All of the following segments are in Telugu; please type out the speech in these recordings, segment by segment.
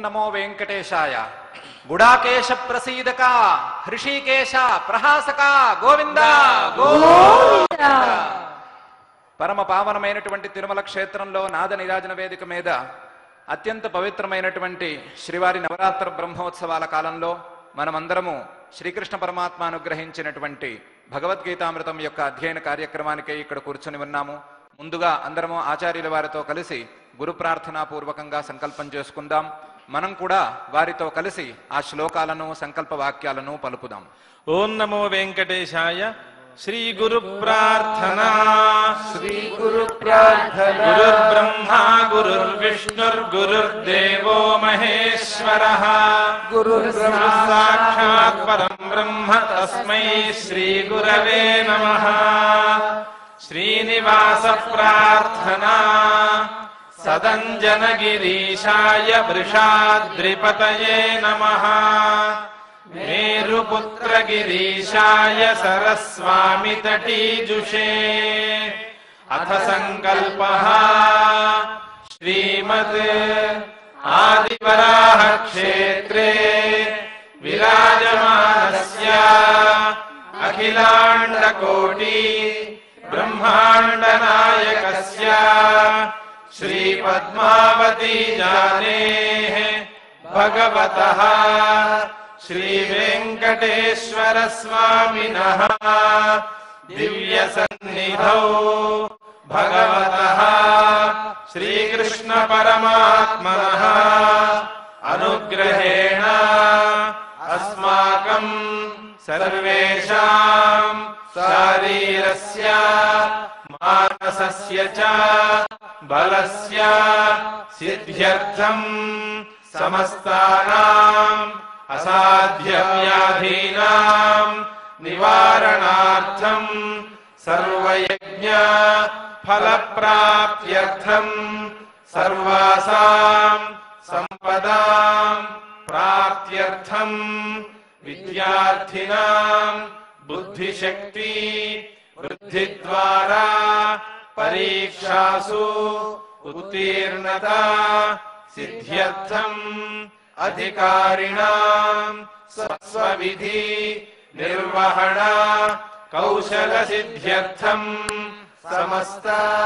నమో వెంకటేశాయ. గుడాకేశ ప్రసీదక, హృషికేశ ప్రహాసక, గోవింద గోవింద. పరమ పావనమైనటువంటి తిరుమల క్షేత్రంలో నాద నిరాజన వేదిక మీద అత్యంత పవిత్రమైనటువంటి శ్రీవారి నవరాత్ర బ్రహ్మోత్సవాల కాలంలో మనమందరము శ్రీకృష్ణ పరమాత్మ అనుగ్రహించినటువంటి భగవద్గీతామృతం యొక్క అధ్యయన కార్యక్రమానికై ఇక్కడ కూర్చొని ఉన్నాము. ముందుగా అందరము ఆచార్యుల వారితో కలిసి గురు ప్రార్థనాపూర్వకంగా సంకల్పం చేసుకుందాం. మనం కూడా వారితో కలిసి ఆ శ్లోకాలను సంకల్ప వాక్యాలను పలుకుదాం. ఓం నమో వెంకటేశాయ. శ్రీ గురు ప్రార్థన. శ్రీ గురు ప్రార్థన. గురుర్ బ్రహ్మ గురుర్ విష్ణుర్ గురుర్దేవో మహేశ్వరః. గురుర్ సాక్షాత్ పరం బ్రహ్మ తస్మై శ్రీ గురవే నమః. శ్రీనివాస ప్రార్థనా. సదంజనగిరీశాయ వృషాద్రిపతయే నమః. మేరుపుత్రగిరీశాయ సరస్వామి తటీజుషే. అథ సంకల్పః. శ్రీమద్ ఆదివరాహ క్షేత్రే విరాజమానస్య అఖిలాండకోటి బ్రహ్మాండ నాయకస్య శ్రీ పద్మావతి జానేః భగవతః శ్రీ వెంకటేశ్వర స్వామినః దివ్య సన్నిధౌ భగవతః శ్రీకృష్ణ పరమాత్మనః అనుగ్రహేణ అస్మాకం సర్వేషాం శారీరస్య మానసస్య చ బలస్య సిద్ధ్యర్థం సమస్తానాం అసాధ్య వ్యాధీనాం నివారణార్థం సర్వయజ్ఞ ఫలప్రాప్త్యర్థం సర్వాసాం సంపదాం ప్రాప్త్యర్థం విద్యార్థినాం బుద్ధిశక్తి వృద్ధి ద్వారా పరీక్షాసు ఉత్తీర్ణత సిద్ధ్యర్థం అధికారిణాం స్వవిధి నిర్వహణ కౌశల సిద్ధ్యర్థం సమస్త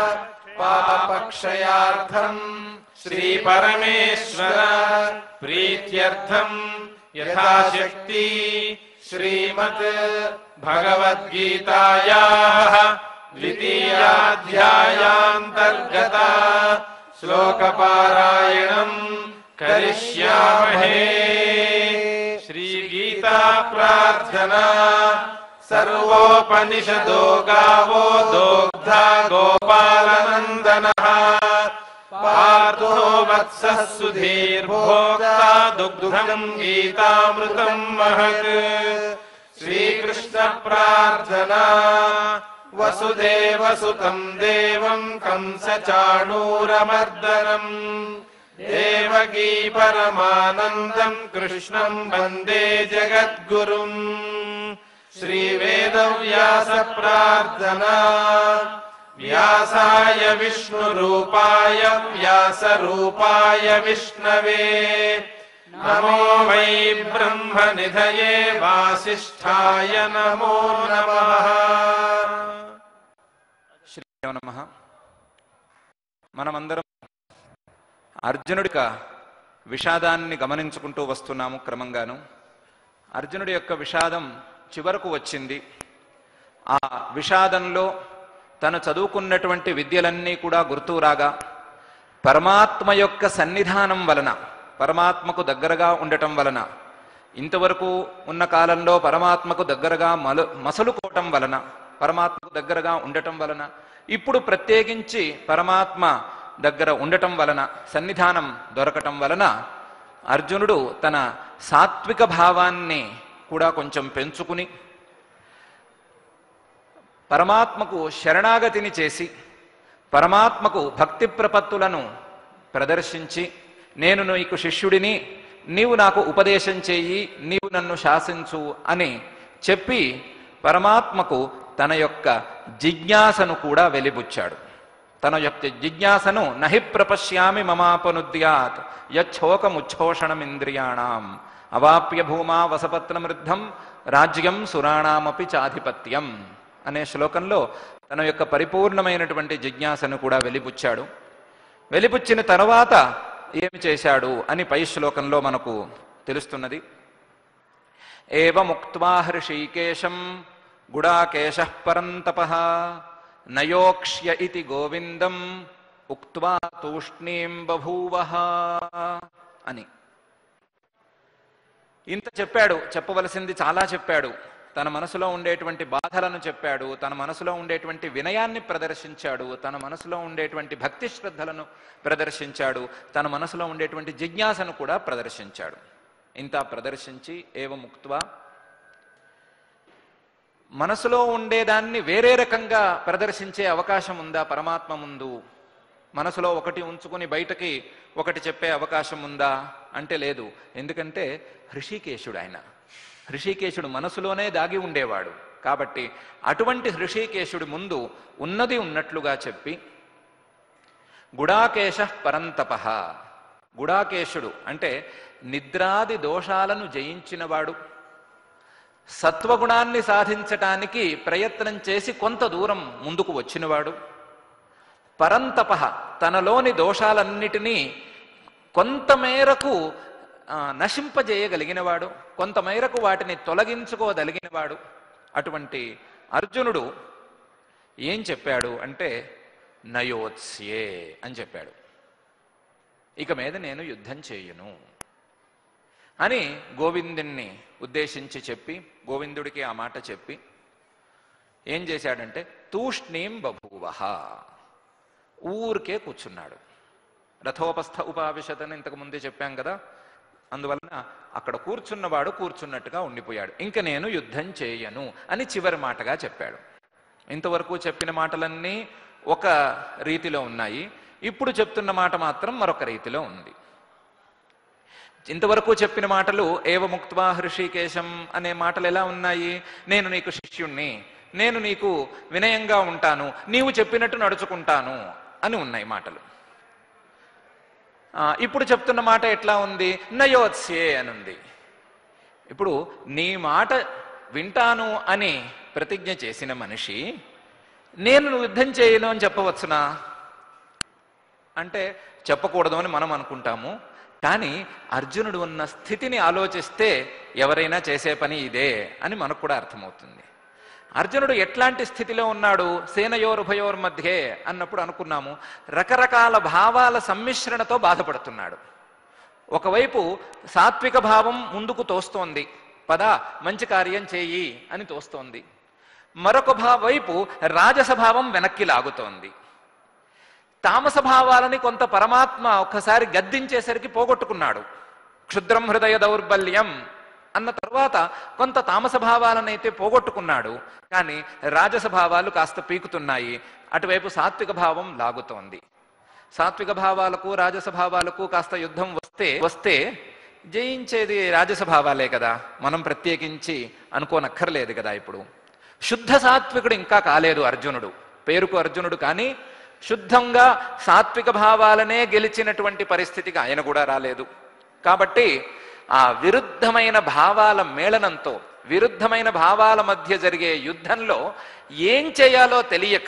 పాపక్షయార్థం శ్రీ పరమేశ్వర ప్రీత్యర్థం యథాశక్తి శ్రీమద్ భగవద్గీతాయాః ద్వితీయాధ్యాయాంతర్గత శ్లోకపారాయణం కరిష్యామహే. శ్రీ గీతా ప్రార్థనా. సర్వోపనిషదో గావో దోగ్ధా గోపాలనందనః. పార్థో వత్సః సుధీర్భోక్తా దుగ్ధం గీతామృతం మహత్. శ్రీకృష్ణ ప్రార్థనా. వసుదేవసుతం దేవం కంసచాణూరమర్దనం. దేవకీ పరమానందం కృష్ణం వందే జగద్గురుం. శ్రీ వేదవ్యాస ప్రార్థనా. వ్యాసాయ విష్ణురూపాయ వ్యాసరూపాయ విష్ణవే నమో వై బ్రహ్మనిధయే వాసిష్ఠాయ నమో నమః. శ్రీ నమః. మనమందరం అర్జునుడిక విషాదాన్ని గమనించుకుంటూ వస్తున్నాము క్రమంగాను. అర్జునుడి యొక్క విషాదం చివరకు వచ్చింది. ఆ విషాదంలో తను చదువుకున్నటువంటి విద్యలన్నీ కూడా గుర్తు రాగా పరమాత్మ యొక్క సన్నిధానం వలన, పరమాత్మకు దగ్గరగా ఉండటం వలన, ఇంతవరకు ఉన్న కాలంలో పరమాత్మకు దగ్గరగా మసలుకోవటం వలన, పరమాత్మకు దగ్గరగా ఉండటం వలన, ఇప్పుడు ప్రత్యేకించి పరమాత్మ దగ్గర ఉండటం వలన, సన్నిధానం దొరకటం వలన అర్జునుడు తన సాత్విక భావాన్ని కూడా కొంచెం పెంచుకుని పరమాత్మకు శరణాగతిని చేసి పరమాత్మకు భక్తి ప్రపత్తులను ప్రదర్శించి, నేను నీకు శిష్యుడిని, నీవు నాకు ఉపదేశం చేయి, నీవు నన్ను శాసించు అని చెప్పి పరమాత్మకు తన యొక్క జిజ్ఞాసను కూడా వెలిబుచ్చాడు. తన యొక్క జిజ్ఞాసను నహి ప్రపశ్యామి మమాపనుద్యాత్ యచ్చోకముచ్ఛోషణమింద్రియాణం అవాప్య భూమా వసపత్నమృద్ధం రాజ్యం సురాణామపి చాధిపత్యం అనే శ్లోకంలో తన యొక్క పరిపూర్ణమైనటువంటి జిజ్ఞాసను కూడా వెలిపుచ్చాడు. వెలిపుచ్చిన తర్వాత ఏమి చేశాడు అని పై శ్లోకంలో మనకు తెలుస్తున్నది. ఏవముక్త్వా హృషీకేశం గుడాకేశః పరంతపః నయోక్ష్య ఇతి గోవిందం ఉక్త్వా తూష్ణీం బభూవః అని. ఇంత చెప్పాడు, చెప్పవలసింది చాలా చెప్పాడు. తన మనసులో ఉండేటువంటి బాధలను చెప్పాడు, తన మనసులో ఉండేటువంటి వినయాన్ని ప్రదర్శించాడు, తన మనసులో ఉండేటువంటి భక్తి శ్రద్ధలను ప్రదర్శించాడు, తన మనసులో ఉండేటువంటి జిజ్ఞాసను కూడా ప్రదర్శించాడు. ఇంత ప్రదర్శించి ఏవముక్త్వా, మనసులో ఉండేదాన్ని వేరే రకంగా ప్రదర్శించే అవకాశం ఉందా పరమాత్మ ముందు? మనసులో ఒకటి ఉంచుకుని బయటకి ఒకటి చెప్పే అవకాశం ఉందా అంటే లేదు. ఎందుకంటే హృషీకేశుడు ఆయన. హృషీకేశుడు మనసులోనే దాగి ఉండేవాడు. కాబట్టి అటువంటి హృషీకేశుడి ముందు ఉన్నది ఉన్నట్లుగా చెప్పి గుడాకేశః పరంతపః, గుడాకేశుడు అంటే నిద్రాది దోషాలను జయించినవాడు, సత్వగుణాన్ని సాధించటానికి ప్రయత్నం చేసి కొంత దూరం ముందుకు వచ్చినవాడు, పరంతపః తనలోని దోషాలన్నిటినీ కొంతమేరకు నశింపజేయగలిగినవాడు, కొంతమేరకు వాటిని తొలగించుకోగలిగినవాడు. అటువంటి అర్జునుడు ఏం చెప్పాడు అంటే నయోత్స్యే అని చెప్పాడు. ఇక మీద నేను యుద్ధం చేయను అని గోవిందుణ్ణి ఉద్దేశించి చెప్పి, గోవిందుడికి ఆ మాట చెప్పి ఏం చేశాడంటే తూష్ణీం బభూవః, ఊరికే కూర్చున్నాడు. రథోపస్థ ఉపావిశతని ఇంతకు ముందే చెప్పాం కదా. అందువలన అక్కడ కూర్చున్నవాడు కూర్చున్నట్టుగా ఉండిపోయాడు. ఇంక నేను యుద్ధం చేయను అని చివరి మాటగా చెప్పాడు. ఇంతవరకు చెప్పిన మాటలన్నీ ఒక రీతిలో ఉన్నాయి, ఇప్పుడు చెప్తున్న మాట మాత్రం మరొక రీతిలో ఉంది. ఇంతవరకు చెప్పిన మాటలు ఏవముక్త్వా హృషీకేశం అనే మాటలు ఎలా ఉన్నాయి? నేను నీకు శిష్యుణ్ణి, నేను నీకు వినయంగా ఉంటాను, నీవు చెప్పినట్టు నడుచుకుంటాను అని ఉన్నాయి మాటలు. ఇప్పుడు చెప్తున్న మాట ఎట్లా ఉంది? నయోత్స్యే అని ఉంది. ఇప్పుడు నీ మాట వింటాను అని ప్రతిజ్ఞ చేసిన మనిషి నేను యుద్ధం చేయను అని చెప్పవచ్చునా అంటే చెప్పకూడదు అని మనం అనుకుంటాము. కానీ అర్జునుడు ఉన్న స్థితిని ఆలోచిస్తే ఎవరైనా చేసే పని ఇదే అని మనకు కూడా అర్థమవుతుంది. అర్జునుడు ఎట్లాంటి స్థితిలో ఉన్నాడు? సేనయోరుభయోర్ మధ్యే అన్నప్పుడు అనుకున్నాము, రకరకాల భావాల సమ్మిశ్రణతో బాధపడుతున్నాడు. ఒకవైపు సాత్విక భావం ముందుకు తోస్తోంది, పద మంచి కార్యం చేయి అని తోస్తోంది. మరొక వైపు రాజస భావం వెనక్కి లాగుతోంది. తామస భావాలని కొంత పరమాత్మ ఒక్కసారి గద్దించేసరికి పోగొట్టుకున్నాడు. క్షుద్రం హృదయ దౌర్బల్యం అన్న తర్వాత కొంత తామస భావాలనైతే పోగొట్టుకున్నాడు, కానీ రాజస భావాలు కాస్త పీకుతున్నాయి. అటువైపు సాత్విక భావం లాగుతోంది. సాత్విక భావాలకు రాజస భావాలకు కాస్త యుద్ధం వస్తే జయించేది రాజస భావాలే కదా, మనం ప్రత్యేకించి అనుకోనక్కర్లేదు కదా. ఇప్పుడు శుద్ధ సాత్వికుడు ఇంకా కాలేదు అర్జునుడు, పేరుకు అర్జునుడు, కానీ శుద్ధంగా సాత్విక భావాలనే గెలిచినటువంటి పరిస్థితికి ఆయన కూడా రాలేదు. కాబట్టి ఆ విరుద్ధమైన భావాల మేళనంతో, విరుద్ధమైన భావాల మధ్య జరిగే యుద్ధంలో ఏం చేయాలో తెలియక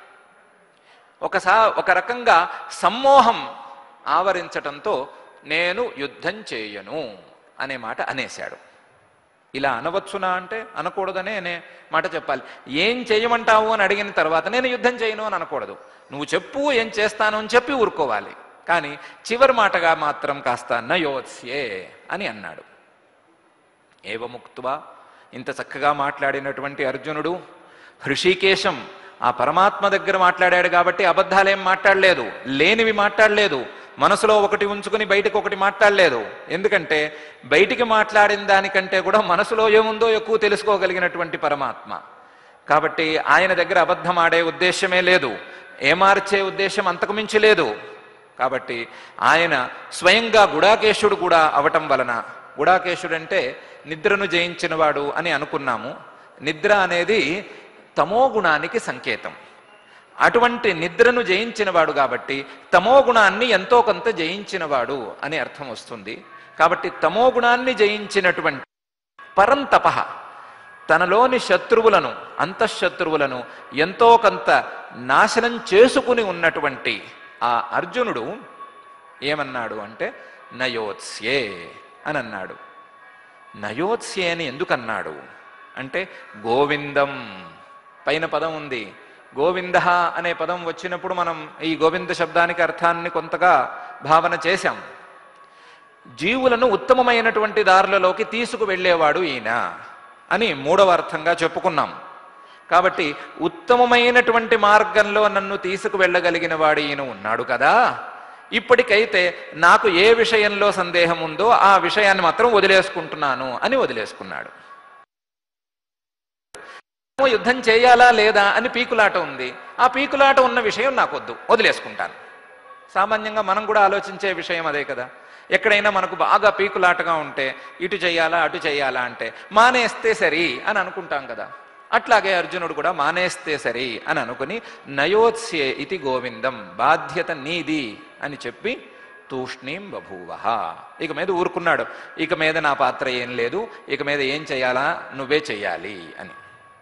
ఒక రకంగా సమ్మోహం ఆవరించటంతో నేను యుద్ధం చేయను అనే మాట అనేశాడు. ఇలా అనవచ్చునా అంటే అనకూడదనే అనే మాట చెప్పాలి. ఏం చేయమంటావు అని అడిగిన తర్వాత నేను యుద్ధం చేయను అని అనకూడదు. నువ్వు చెప్పు ఏం చేస్తాను అని చెప్పి ఊరుకోవాలి. కానీ చివరి మాటగా మాత్రం కాస్త నయోత్స్యే అని అన్నాడు. ఏవముక్త్వా, ఇంత చక్కగా మాట్లాడినటువంటి అర్జునుడు హృషీకేశం ఆ పరమాత్మ దగ్గర మాట్లాడాడు కాబట్టి అబద్ధాలేం మాట్లాడలేదు, లేనివి మాట్లాడలేదు, మనసులో ఒకటి ఉంచుకుని బయటకు ఒకటి మాట్లాడలేదు. ఎందుకంటే బయటికి మాట్లాడిన దానికంటే కూడా మనసులో ఏముందో ఎక్కువ తెలుసుకోగలిగినటువంటి పరమాత్మ కాబట్టి ఆయన దగ్గర అబద్ధం ఆడే ఉద్దేశమే లేదు, ఏమార్చే ఉద్దేశం అంతకు మించి లేదు. కాబట్టి ఆయన స్వయంగా గుడాకేశుడు కూడా అవటం వలన, గుడాకేశుడు అంటే నిద్రను జయించినవాడు అని అనుకున్నాము. నిద్ర అనేది తమో గుణానికి సంకేతం. అటువంటి నిద్రను జయించినవాడు కాబట్టి తమో గుణాన్ని ఎంతో కొంత జయించినవాడు అని అర్థం వస్తుంది. కాబట్టి తమో గుణాన్ని జయించినటువంటి పరంతప, తనలోని శత్రువులను అంతఃశత్రువులను ఎంతో కొంత నాశనం చేసుకుని ఉన్నటువంటి ఆ అర్జునుడు ఏమన్నాడు అంటే నయోత్స్యే అని అన్నాడు. నయోత్స్యే అని ఎందుకన్నాడు అంటే గోవిందం పైన పదం ఉంది. గోవింద అనే పదం వచ్చినప్పుడు మనం ఈ గోవింద శబ్దానికి అర్థాన్ని కొంతగా భావన చేశాం. జీవులను ఉత్తమమైనటువంటి దారులలోకి తీసుకువెళ్ళేవాడు ఈయన అని మూడవ అర్థంగా చెప్పుకున్నాం. కాబట్టి ఉత్తమమైనటువంటి మార్గంలో నన్ను తీసుకువెళ్ళగలిగిన వాడు ఈయన ఉన్నాడు కదా, ఇప్పటికైతే నాకు ఏ విషయంలో సందేహం ఉందో ఆ విషయాన్ని మాత్రం వదిలేసుకుంటున్నాను అని వదిలేసుకున్నాడు. యుద్ధం చేయాలా లేదా అని పీకులాట ఉంది. ఆ పీకులాట ఉన్న విషయం నాకొద్దు, వదిలేసుకుంటాను. సామాన్యంగా మనం కూడా ఆలోచించే విషయం అదే కదా. ఎక్కడైనా మనకు బాగా పీకులాటగా ఉంటే ఇటు చేయాలా అటు చేయాలా అంటే మానేస్తే సరి అని అనుకుంటాం కదా. అట్లాగే అర్జునుడు కూడా మానేస్తే సరి అని అనుకుని నయోత్స్యే ఇది గోవిందం, బాధ్యత నీది అని చెప్పి తూష్ణీం బభూవః, ఇక మీద ఊరుకున్నాడు. ఇక మీద నా పాత్ర ఏం లేదు, ఇక మీద ఏం చేయాలా నువ్వే చెయ్యాలి అని.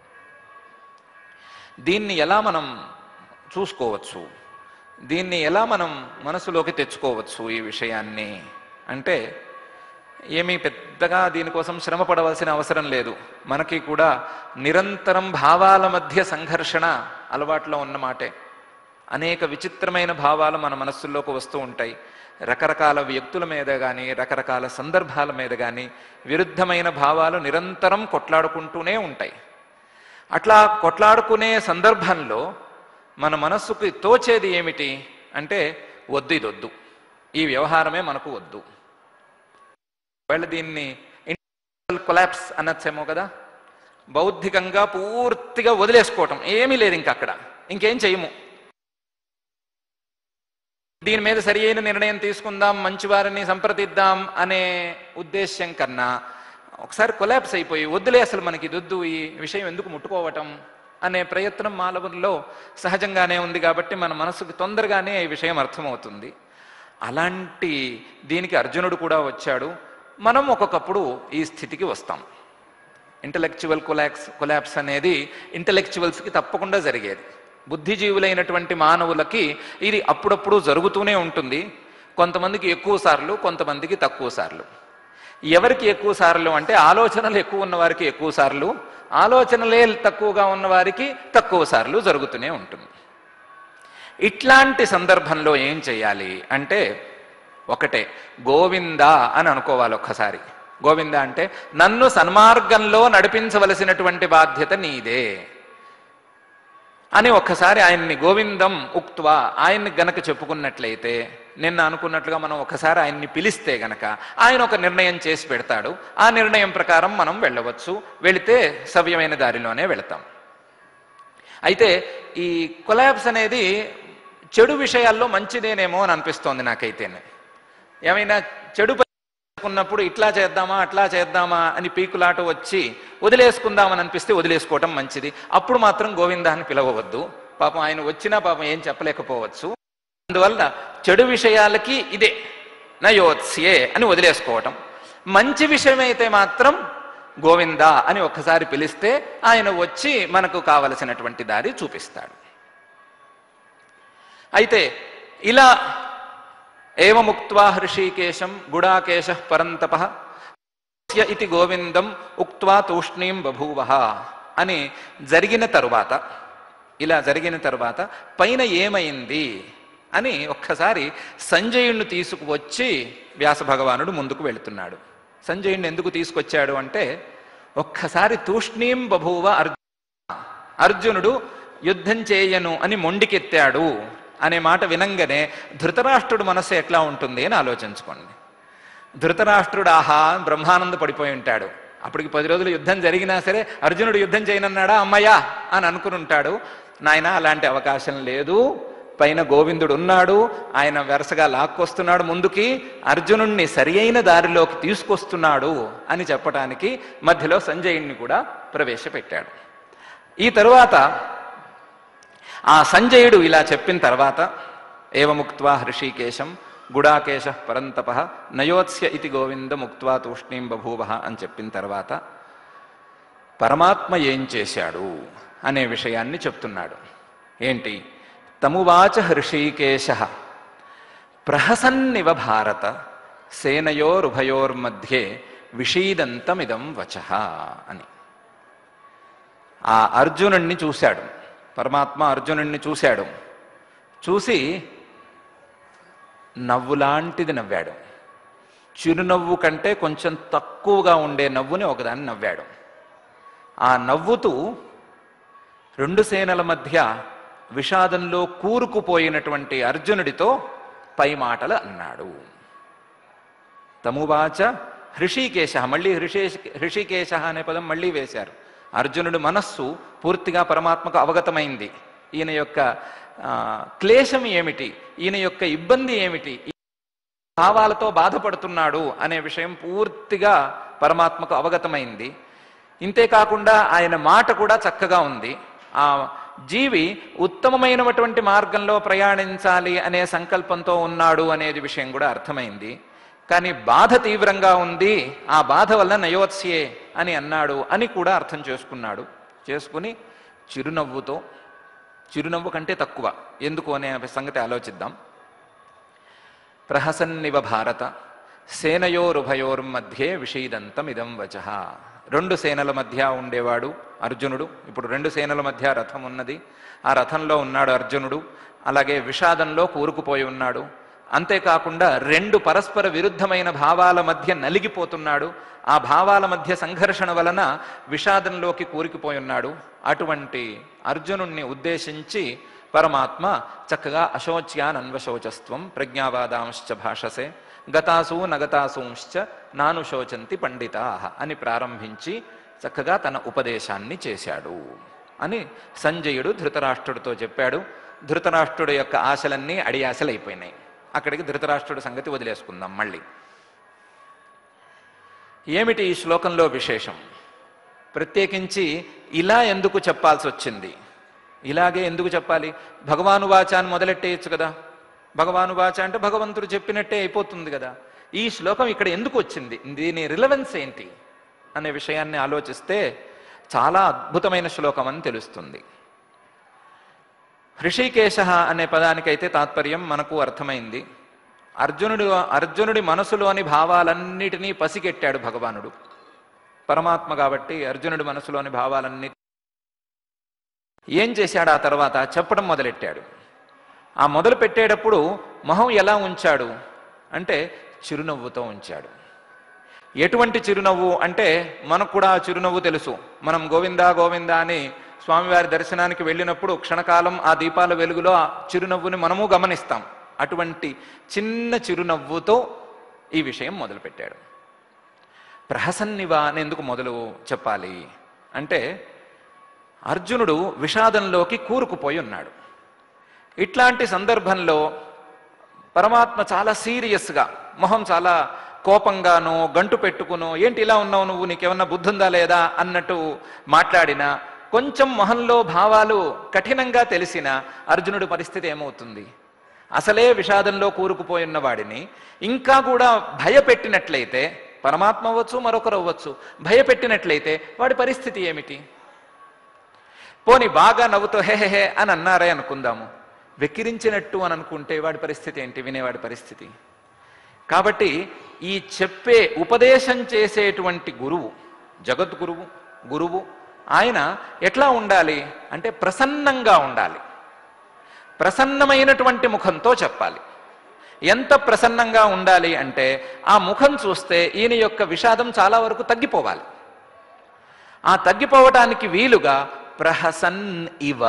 దీన్ని ఎలా మనం చూసుకోవచ్చు, దీన్ని ఎలా మనం మనసులోకి తెచ్చుకోవచ్చు ఈ విషయాన్ని అంటే ఏమీ పెద్దగా దీనికోసం శ్రమ పడవలసిన అవసరం లేదు. మనకి కూడా నిరంతరం భావాల మధ్య సంఘర్షణ అలవాట్లో ఉన్నమాటే. అనేక విచిత్రమైన భావాలు మన మనస్సుల్లోకి వస్తూ ఉంటాయి. రకరకాల వ్యక్తుల మీద కానీ రకరకాల సందర్భాల మీద కానీ విరుద్ధమైన భావాలు నిరంతరం కొట్లాడుకుంటూనే ఉంటాయి. అట్లా కొట్లాడుకునే సందర్భంలో మన మనస్సుకి తోచేది ఏమిటి అంటే వద్దు, ఇదొద్దు, ఈ వ్యవహారమే మనకు వద్దు. వాళ్ళు దీన్ని ఇంటెలెక్చువల్ కొలాప్స్ అనొచ్చేమో కదా. బౌద్ధికంగా పూర్తిగా వదిలేసుకోవటం, ఏమీ లేదు ఇంకా అక్కడ, ఇంకేం చేయము. దీని మీద సరి అయిన నిర్ణయం తీసుకుందాం, మంచివారిని సంప్రదిద్దాం అనే ఉద్దేశ్యం కన్నా ఒకసారి కొలాప్స్ అయిపోయి వద్దులే అసలు మనకి దొద్దు, ఈ విషయం ఎందుకు ముట్టుకోవటం అనే ప్రయత్నం మానవుల్లో సహజంగానే ఉంది. కాబట్టి మన మనసుకు తొందరగానే ఈ విషయం అర్థమవుతుంది. అలాంటి దీనికి అర్జునుడు కూడా వచ్చాడు. మనం ఒక్కొక్కప్పుడు ఈ స్థితికి వస్తాం. ఇంటలెక్చువల్ కొలాప్స్ అనేది ఇంటలెక్చువల్స్కి తప్పకుండా జరిగేది. బుద్ధిజీవులైనటువంటి మానవులకి ఇది అప్పుడప్పుడు జరుగుతూనే ఉంటుంది. కొంతమందికి ఎక్కువ సార్లు, కొంతమందికి తక్కువ సార్లు. ఎవరికి ఎక్కువ సార్లు అంటే ఆలోచనలు ఎక్కువ ఉన్నవారికి ఎక్కువ సార్లు, ఆలోచనలే తక్కువగా ఉన్నవారికి తక్కువ సార్లు జరుగుతూనే ఉంటుంది. ఇట్లాంటి సందర్భంలో ఏం చేయాలి అంటే ఒకటే, గోవింద అని అనుకోవాలి ఒక్కసారి. గోవింద అంటే నన్ను సన్మార్గంలో నడిపించవలసినటువంటి బాధ్యత నీదే అని ఒక్కసారి ఆయన్ని గోవిందం ఉక్త్వా ఆయన్ని గనక చెప్పుకున్నట్లయితే, నిన్న అనుకున్నట్లుగా మనం ఒకసారి ఆయన్ని పిలిస్తే గనక ఆయన ఒక నిర్ణయం చేసి పెడతాడు. ఆ నిర్ణయం ప్రకారం మనం వెళ్ళవచ్చు. వెళితే సవ్యమైన దారిలోనే వెళతాం. అయితే ఈ కొలాప్స్ అనేది చెడు విషయాల్లో మంచిదేనేమో అని అనిపిస్తోంది నాకైతేనే. ఏమైనా చెడు ఉన్నప్పుడు ఇట్లా చేద్దామా అట్లా చేద్దామా అని పీకులాట వచ్చి వదిలేసుకుందామని అనిపిస్తే వదిలేసుకోవటం మంచిది. అప్పుడు మాత్రం గోవిందాన్ని పిలవవద్దు. పాపం ఆయన వచ్చినా పాపం ఏం చెప్పలేకపోవచ్చు. అందువల్ల చెడు విషయాలకి ఇదే నయోత్స్యే అని వదిలేసుకోవటం. మంచి విషయమైతే మాత్రం గోవింద అని ఒక్కసారి పిలిస్తే ఆయన వచ్చి మనకు కావలసినటువంటి దారి చూపిస్తాడు. అయితే ఇలా ఏవముక్త్వా హృషీకేశం గుడాకేశ పరంతపః ఇతి గోవిందం ఉక్త్వా తూష్ణీం బభూవః అని జరిగిన తరువాత, ఇలా జరిగిన తరువాత పైన ఏమైంది అని ఒక్కసారి సంజయుణ్ణి తీసుకువచ్చి వ్యాస భగవానుడు ముందుకు వెళుతున్నాడు. సంజయుణ్ణి ఎందుకు తీసుకొచ్చాడు అంటే ఒక్కసారి తూష్ణీం బభూవ అర్జునుడు యుద్ధం చేయను అని మొండికెత్తాడు అనే మాట వినంగానే ధృతరాష్ట్రుడు మనస్సు ఎట్లా ఉంటుంది అని ఆలోచించుకోండి. ధృతరాష్ట్రుడు ఆహా బ్రహ్మానంద పడిపోయి ఉంటాడు. అప్పటికి 10 రోజులు యుద్ధం జరిగినా సరే అర్జునుడు యుద్ధం చేయనన్నాడా అమ్మయ్యా అని అనుకుని ఉంటాడు. నాయన అలాంటి అవకాశం లేదు, పైన గోవిందుడు ఉన్నాడు, ఆయన వరుసగా లాక్కొస్తున్నాడు ముందుకి, అర్జునుణ్ణి సరి అయిన దారిలోకి తీసుకొస్తున్నాడు అని చెప్పడానికి మధ్యలో సంజయుణ్ణి కూడా ప్రవేశపెట్టాడు. ఈ తరువాత ఆ సంజయుడు ఇలా చెప్పిన తర్వాత ఏవముక్త్వా హృషీకేశం గుడాకేశ పరంతప నయోత్స్య ఇతి గోవిందముక్త్వా తూష్ణీం బభూవ అని చెప్పిన తర్వాత పరమాత్మ ఏం చేశాడు అనే విషయాన్ని చెప్తున్నాడు. ఏంటి? తమువాచ హృషీకేశ ప్రహసన్నివ భారత సేనయోరుభయోర్మధ్యే విషీదంతమిదం వచః అని. ఆ అర్జునుణ్ణి చూశాడు, పరమాత్మ అర్జునుణ్ణి చూశాడు. చూసి నవ్వులాంటిది నవ్వాడు. చిరునవ్వు కంటే కొంచెం తక్కువగా ఉండే నవ్వుని ఒకదాన్ని నవ్వాడు. ఆ నవ్వుతూ రెండు సేనల మధ్య విషాదంలో కూరుకుపోయినటువంటి అర్జునుడితో పై మాటలు అన్నాడు. తమువాచ హృషీకేశ, మళ్ళీ హృషీకేశ అనే పదం మళ్ళీ వేశారు. అర్జునుడి మనస్సు పూర్తిగా పరమాత్మకు అవగతమైంది. ఈయన యొక్క క్లేశం ఏమిటి, ఈయన యొక్క ఇబ్బంది ఏమిటి, భావాలతో బాధపడుతున్నాడు అనే విషయం పూర్తిగా పరమాత్మకు అవగతమైంది. ఇంతేకాకుండా ఆయన మాట కూడా చక్కగా ఉంది. ఆ జీవి ఉత్తమమైనటువంటి మార్గంలో ప్రయాణించాలి అనే సంకల్పంతో ఉన్నాడు అనేది విషయం కూడా అర్థమైంది. కానీ బాధ తీవ్రంగా ఉంది, ఆ బాధ వల్ల నయోత్స్యే అని అన్నాడు అని కూడా అర్థం చేసుకుని చిరునవ్వుతో, చిరునవ్వు కంటే తక్కువ ఎందుకు అనే సంగతి ఆలోచిద్దాం. ప్రహసన్నివ భారత సేనయోరుభయోర్మధ్యే విషీదంతమిదం వచః. రెండు సేనల మధ్య ఉండేవాడు అర్జునుడు. ఇప్పుడు రెండు సేనల మధ్య రథం ఉన్నది, ఆ రథంలో ఉన్నాడు అర్జునుడు. అలాగే విషాదంలో కూరుకుపోయి ఉన్నాడు. అంతేకాకుండా రెండు పరస్పర విరుద్ధమైన భావాల మధ్య నలిగిపోతున్నాడు. ఆ భావాల మధ్య సంఘర్షణ వలన విషాదంలోకి కూరుకుపోయి ఉన్నాడు. అటువంటి అర్జునుణ్ణి ఉద్దేశించి పరమాత్మ చక్కగా అశోచ్యాన్ అన్వశోచస్త్వం ప్రజ్ఞావాదాంశ్చ భాషసే గతాసూ నగతాసూంశ్చ నాను శోచంతి పండితాః అని ప్రారంభించి చక్కగా తన ఉపదేశాన్ని చేశాడు అని సంజయుడు ధృతరాష్ట్రుడితో చెప్పాడు. ధృతరాష్ట్రుడి యొక్క ఆశలన్నీ అడియాశలైపోయినాయి. అక్కడికి ధృతరాష్ట్రుడి సంగతి వదిలేసుకుందాం. మళ్ళీ ఏమిటి ఈ శ్లోకంలో విశేషం? ప్రత్యేకించి ఇలా ఎందుకు చెప్పాల్సి వచ్చింది? ఇలాగే ఎందుకు చెప్పాలి? భగవానువాచ అని మొదలెట్టేయచ్చు కదా. భగవానువాచ అంటే భగవంతుడు చెప్పినట్టే అయిపోతుంది కదా. ఈ శ్లోకం ఇక్కడ ఎందుకు వచ్చింది, దీని రిలవెన్స్ ఏంటి అనే విషయాన్ని ఆలోచిస్తే చాలా అద్భుతమైన శ్లోకం అని తెలుస్తుంది. హృషీకేశ అనే పదానికైతే తాత్పర్యం మనకు అర్థమైంది. అర్జునుడి మనసులోని భావాలన్నిటినీ పసిగెట్టాడు భగవానుడు. పరమాత్మ కాబట్టి అర్జునుడి మనసులోని భావాలన్నీ ఏం చేశాడు? ఆ తర్వాత చెప్పడం మొదలెట్టాడు. ఆ మొదలు పెట్టేటప్పుడు మొహం ఎలా ఉంచాడు అంటే చిరునవ్వుతో ఉంచాడు. ఎటువంటి చిరునవ్వు అంటే మనకు కూడా ఆ చిరునవ్వు తెలుసు. మనం గోవిందా గోవిందా అని స్వామివారి దర్శనానికి వెళ్ళినప్పుడు క్షణకాలం ఆ దీపాల వెలుగులో ఆ చిరునవ్వుని మనము గమనిస్తాం. అటువంటి చిన్న చిరునవ్వుతో ఈ విషయం మొదలుపెట్టాడు. ప్రహసన్నివ అని ఎందుకు మొదలు చెప్పాలి అంటే అర్జునుడు విషాదంలోకి కూరుకుపోయి ఉన్నాడు. ఇట్లాంటి సందర్భంలో పరమాత్మ చాలా సీరియస్గా, మొహం చాలా కోపంగానో గంటు పెట్టుకునో ఏంటి ఇలా ఉన్నావు నువ్వు, నీకేమన్నా బుద్ధి ఉందా లేదా అన్నట్టు మాట్లాడినా, కొంచెం మొహంలో భావాలు కఠినంగా తెలిసిన అర్జునుడి పరిస్థితి ఏమవుతుంది? అసలే విషాదంలో కూరుకుపోయిన వాడిని ఇంకా కూడా భయపెట్టినట్లయితే, పరమాత్మ అవ్వచ్చు మరొకరు అవ్వచ్చు, భయపెట్టినట్లయితే వాడి పరిస్థితి ఏమిటి? పోని బాగా నవ్వుతో హే అని అన్నారే అనుకుందాము, వెక్కిరించినట్టు అని అనుకుంటే వాడి పరిస్థితి ఏంటి, వినేవాడి పరిస్థితి? కాబట్టి ఈ చెప్పే ఉపదేశం చేసేటువంటి గురువు, గురువు ఆయన ఎట్లా ఉండాలి అంటే ప్రసన్నంగా ఉండాలి. ప్రసన్నమైనటువంటి ముఖంతో చెప్పాలి. ఎంత ప్రసన్నంగా ఉండాలి అంటే ఆ ముఖం చూస్తే ఈయన యొక్క విషాదం చాలా వరకు తగ్గిపోవాలి. ఆ తగ్గిపోవటానికి వీలుగా ప్రహసన్ ఇవ,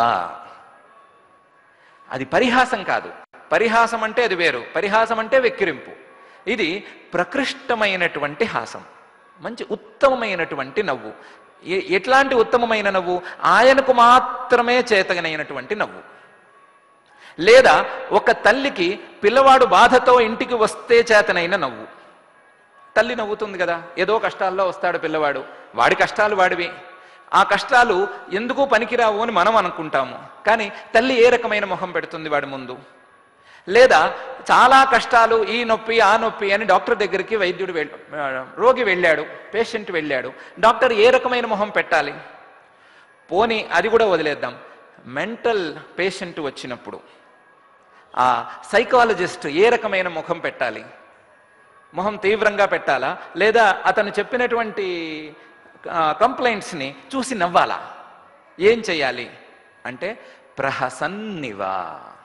అది పరిహాసం కాదు. పరిహాసం అంటే అది వేరు, పరిహాసం అంటే వెక్కిరింపు. ఇది ప్రకృష్టమైనటువంటి హాసం, మంచి ఉత్తమమైనటువంటి నవ్వు. ఎట్లాంటి ఉత్తమమైన నవ్వు? ఆయనకు మాత్రమే చేతనైనటువంటి నవ్వు. లేదా ఒక తల్లికి పిల్లవాడు బాధతో ఇంటికి వస్తే చేతనైన నవ్వు. తల్లి నవ్వుతుంది కదా, ఏదో కష్టాల్లో వస్తాడు పిల్లవాడు, వాడి కష్టాలు వాడివి. ఆ కష్టాలు ఎందుకు పనికిరావు అని మనం అనుకుంటాము. కానీ తల్లి ఏ రకమైన మొహం పెడుతుంది వాడి ముందు? లేదా చాలా కష్టాలు, ఈ నొప్పి ఆ నొప్పి అని డాక్టర్ దగ్గరికి రోగి వెళ్ళాడు, పేషెంట్ వెళ్ళాడు, డాక్టర్ ఏ రకమైన మొహం పెట్టాలి? పోనీ అది కూడా వదిలేద్దాం, మెంటల్ పేషెంట్ వచ్చినప్పుడు ఆ సైకాలజిస్ట్ ఏ రకమైన ముఖం పెట్టాలి? మొహం తీవ్రంగా పెట్టాలా, లేదా అతను చెప్పినటువంటి కంప్లైంట్స్ని చూసి నవ్వాలా? ఏం చెయ్యాలి అంటే ప్రహసన్నివా,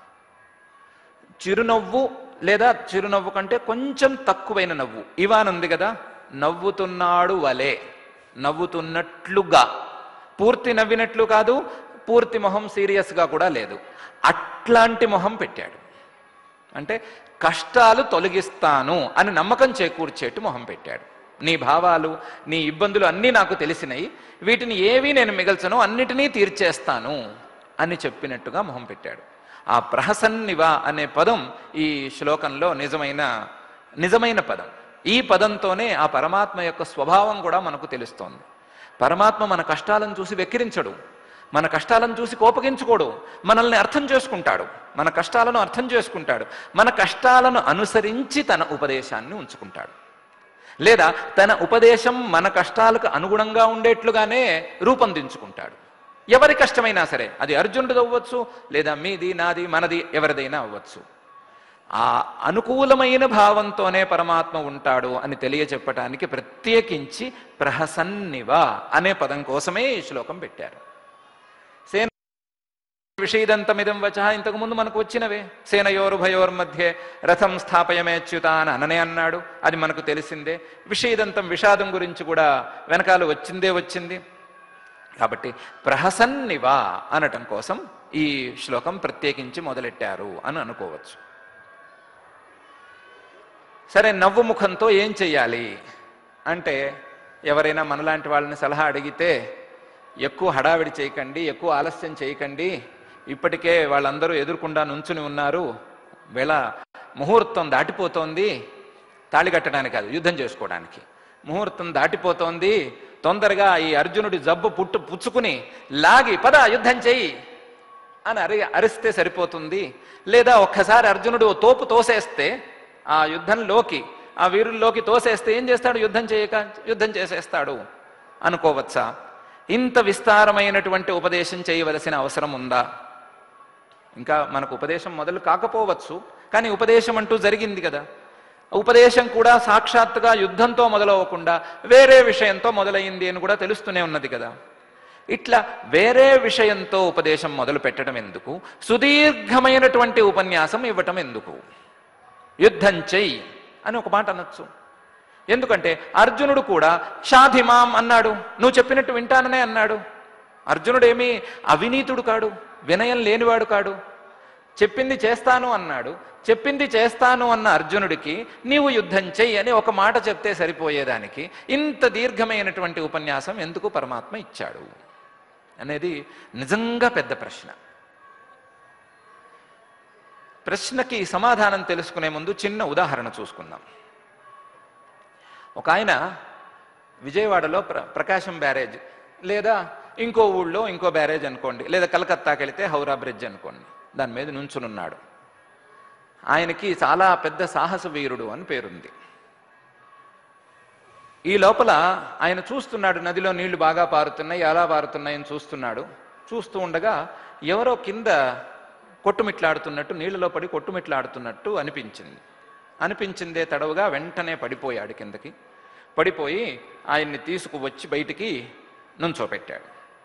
చిరునవ్వు లేదా చిరునవ్వు కంటే కొంచెం తక్కువైన నవ్వు, ఇవాన్ ఉంది కదా, నవ్వుతున్నాడు వలే, నవ్వుతున్నట్లుగా, పూర్తి నవ్వినట్లు కాదు, పూర్తి మొహం సీరియస్గా కూడా లేదు, అట్లాంటి మొహం పెట్టాడు. అంటే కష్టాలు తొలగిస్తాను అని నమ్మకం చేకూర్చేట్టు మొహం పెట్టాడు. నీ భావాలు, నీ ఇబ్బందులు అన్నీ నాకు తెలిసినాయి, వీటిని ఏవీ నేను మిగల్చను, అన్నిటినీ తీర్చేస్తాను అని చెప్పినట్టుగా మొహం పెట్టాడు. ఆ ప్రహసన్నివ అనే పదం ఈ శ్లోకంలో నిజమైన పదం. ఈ పదంతోనే ఆ పరమాత్మ యొక్క స్వభావం కూడా మనకు తెలుస్తోంది. పరమాత్మ మన కష్టాలను చూసి వెక్కిరించడు, మన కష్టాలను చూసి కోపగించుకోడు, మనల్ని అర్థం చేసుకుంటాడు, మన కష్టాలను అర్థం చేసుకుంటాడు, మన కష్టాలను అనుసరించి తన ఉపదేశాన్ని ఉంచుకుంటాడు. లేదా తన ఉపదేశం మన కష్టాలకు అనుగుణంగా ఉండేట్లుగానే రూపొందించుకుంటాడు. ఎవరి కష్టమైనా సరే, అది అర్జునుడిది అవ్వచ్చు, లేదా మీది, నాది, మనది, ఎవరిదైనా అవ్వచ్చు. ఆ అనుకూలమైన భావంతోనే పరమాత్మ ఉంటాడు అని తెలియచెప్పటానికి ప్రత్యేకించి ప్రహసన్నివ అనే పదం కోసమే ఈ శ్లోకం పెట్టారు. సేన విషీదంతమిదం వచ, ఇంతకుముందు మనకు వచ్చినవే. సేనయోరుభయోర్మధ్యే రథం స్థాపయమేచ్యుత అని అననే అన్నాడు, అది మనకు తెలిసిందే. విషీదంతం, విషాదం గురించి కూడా వెనకాల వచ్చింది. కాబట్టి ప్రహసన్నివ అనటం కోసం ఈ శ్లోకం ప్రత్యేకించి మొదలెట్టారు అని అనుకోవచ్చు. సరే, నవ్వు ముఖంతో ఏం చెయ్యాలి అంటే, ఎవరైనా మనలాంటి వాళ్ళని సలహా అడిగితే ఎక్కువ హడావిడి చేయకండి, ఎక్కువ ఆలస్యం చేయకండి, ఇప్పటికే వాళ్ళందరూ ఎదురుకుండా నుంచుని ఉన్నారు, వేళ ముహూర్తం దాటిపోతోంది, తాళి కట్టడానికి కాదు, యుద్ధం చేసుకోవడానికి ముహూర్తం దాటిపోతోంది, తొందరగా ఈ అర్జునుడి జబ్బు పుచ్చుకుని లాగి పద యుద్ధం చెయ్యి అని అరిస్తే సరిపోతుంది. లేదా ఒక్కసారి అర్జునుడు తోపు తోసేస్తే ఆ యుద్ధంలోకి, ఆ వీరుల్లోకి తోసేస్తే ఏం చేస్తాడు? యుద్ధం చేసేస్తాడు అనుకోవచ్చా? ఇంత విస్తారమైనటువంటి ఉపదేశం చేయవలసిన అవసరం ఉందా? ఇంకా మనకు ఉపదేశం మొదలు కాకపోవచ్చు, కానీ ఉపదేశం అంటూ జరిగింది కదా. ఉపదేశం కూడా సాక్షాత్తుగా యుద్ధంతో మొదలవకుండా వేరే విషయంతో మొదలైంది అని కూడా తెలుస్తూనే ఉన్నది కదా. ఇట్లా వేరే విషయంతో ఉపదేశం మొదలు పెట్టడం ఎందుకు? సుదీర్ఘమైనటువంటి ఉపన్యాసం ఇవ్వటం ఎందుకు? యుద్ధం చెయ్యి అని ఒక మాట అనొచ్చు. ఎందుకంటే అర్జునుడు కూడా షాధిమాం అన్నాడు, నువ్వు చెప్పినట్టు వింటాననే అన్నాడు. అర్జునుడేమీ అవినీతుడు కాడు, వినయం లేనివాడు కాడు. చెప్పింది చేస్తాను అన్నాడు. చెప్పింది చేస్తాను అన్న అర్జునుడికి నీవు యుద్ధం చెయ్యి అని ఒక మాట చెప్తే సరిపోయేదానికి ఇంత దీర్ఘమైనటువంటి ఉపన్యాసం ఎందుకు పరమాత్మ ఇచ్చాడు అనేది నిజంగా పెద్ద ప్రశ్న. ప్రశ్నకి సమాధానం తెలుసుకునే ముందు చిన్న ఉదాహరణ చూసుకుందాం. ఒక ఆయన విజయవాడలో ప్రకాశం బ్యారేజ్, లేదా ఇంకో ఊళ్ళో ఇంకో బ్యారేజ్ అనుకోండి, లేదా కలకత్తాకి వెళితే హౌరా బ్రిడ్జ్ అనుకోండి, దాని మీద నుంచునున్నాడు. ఆయనకి చాలా పెద్ద సాహస వీరుడు అని పేరుంది. ఈ లోపల ఆయన చూస్తున్నాడు, నదిలో నీళ్లు బాగా పారుతున్నాయి, ఎలా పారుతున్నాయని చూస్తున్నాడు. చూస్తూ ఉండగా ఎవరో కింద కొట్టుమిట్లాడుతున్నట్టు, నీళ్ళలో పడి కొట్టుమిట్లాడుతున్నట్టు అనిపించిందే తడవుగా వెంటనే పడిపోయాడు కిందకి. పడిపోయి ఆయన్ని తీసుకువచ్చి బయటికి నుంచోపెట్టాడు.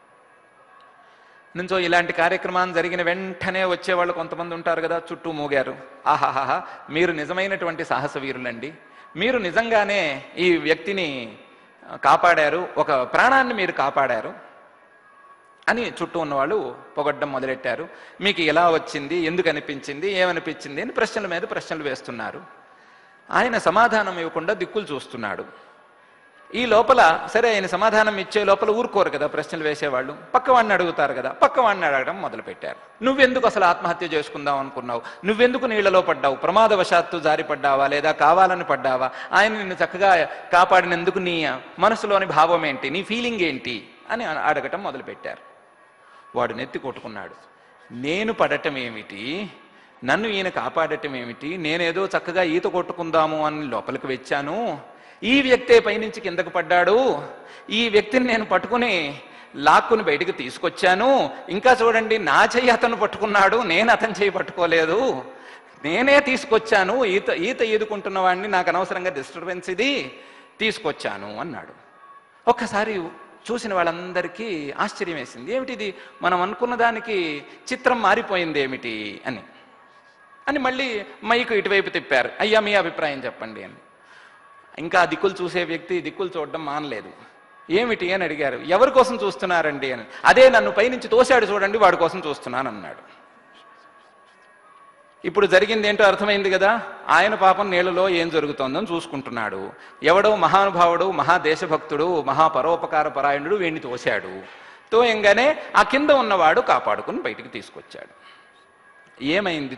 ఇలాంటి కార్యక్రమాన్ని జరిగిన వెంటనే వచ్చేవాళ్ళు కొంతమంది ఉంటారు కదా, చుట్టూ మూగారు. ఆహాహా, మీరు నిజమైనటువంటి సాహస వీరులండి, మీరు నిజంగానే ఈ వ్యక్తిని కాపాడారు, ఒక ప్రాణాన్ని మీరు కాపాడారు అని చుట్టూ ఉన్నవాళ్ళు పొగడ్డం మొదలెట్టారు. మీకు ఎలా వచ్చింది, ఎందుకు అనిపించింది, ఏమనిపించింది అని ప్రశ్నల మీద ప్రశ్నలు వేస్తున్నారు. ఆయన సమాధానం ఇవ్వకుండా దిక్కులు చూస్తున్నాడు. ఈ లోపల సరే, ఆయన సమాధానం ఇచ్చే లోపల ఊరుకోరు కదా ప్రశ్నలు వేసేవాళ్ళు, పక్కవాడిని అడుగుతారు కదా, పక్కవాడిని అడగడం మొదలుపెట్టారు. నువ్వెందుకు అసలు ఆత్మహత్య చేసుకుందాం అనుకున్నావు, నువ్వెందుకు నీళ్లలో పడ్డావు, ప్రమాదవశాత్తు జారి పడ్డావా లేదా కావాలని పడ్డావా, ఆయన నిన్ను చక్కగా కాపాడినందుకు నీ మనసులోని భావం ఏంటి, నీ ఫీలింగ్ ఏంటి అని అడగటం మొదలుపెట్టారు. వాడు నెత్తి కొట్టుకున్నాడు. నేను పడటం ఏమిటి, నన్ను ఈయన కాపాడటం ఏమిటి, నేనేదో చక్కగా ఈత కొట్టుకుందాము అని లోపలికి వచ్చాను, ఈ వ్యక్తే పైనుంచి కిందకు పడ్డాడు, ఈ వ్యక్తిని నేను పట్టుకుని లాక్కుని బయటికి తీసుకొచ్చాను, ఇంకా చూడండి నా చెయ్యి అతను పట్టుకున్నాడు, నేను అతని చెయ్యి పట్టుకోలేదు, నేనే తీసుకొచ్చాను, ఈత ఈదుకుంటున్న వాడిని, నాకు అనవసరంగా డిస్టర్బెన్స్ ఇది తీసుకొచ్చాను అన్నాడు. ఒక్కసారి చూసిన వాళ్ళందరికీ ఆశ్చర్యం వేసింది. ఏమిటిది, మనం అనుకున్న దానికి చిత్రం మారిపోయింది ఏమిటి అని మళ్ళీ మైకు ఇటువైపు తిప్పారు. అయ్యా మీ అభిప్రాయం చెప్పండి అని. ఇంకా దిక్కులు చూసే వ్యక్తి దిక్కులు చూడడం మానలేదు. ఏమిటి అని అడిగారు. ఎవరి కోసం చూస్తున్నారండి అని. అదే నన్ను పైనుంచి తోశాడు చూడండి, వాడి కోసం చూస్తున్నాను అన్నాడు. ఇప్పుడు జరిగింది ఏంటో అర్థమైంది కదా. ఆయన పాపం నీళ్ళలో ఏం జరుగుతోందని చూసుకుంటున్నాడు. ఎవడో మహానుభావుడు, మహాదేశభక్తుడు, మహాపరోపకార పరాయణుడు వీడిని తోశాడు. తోయంగానే ఆ కింద ఉన్నవాడు కాపాడుకుని బయటికి తీసుకొచ్చాడు. ఏమైంది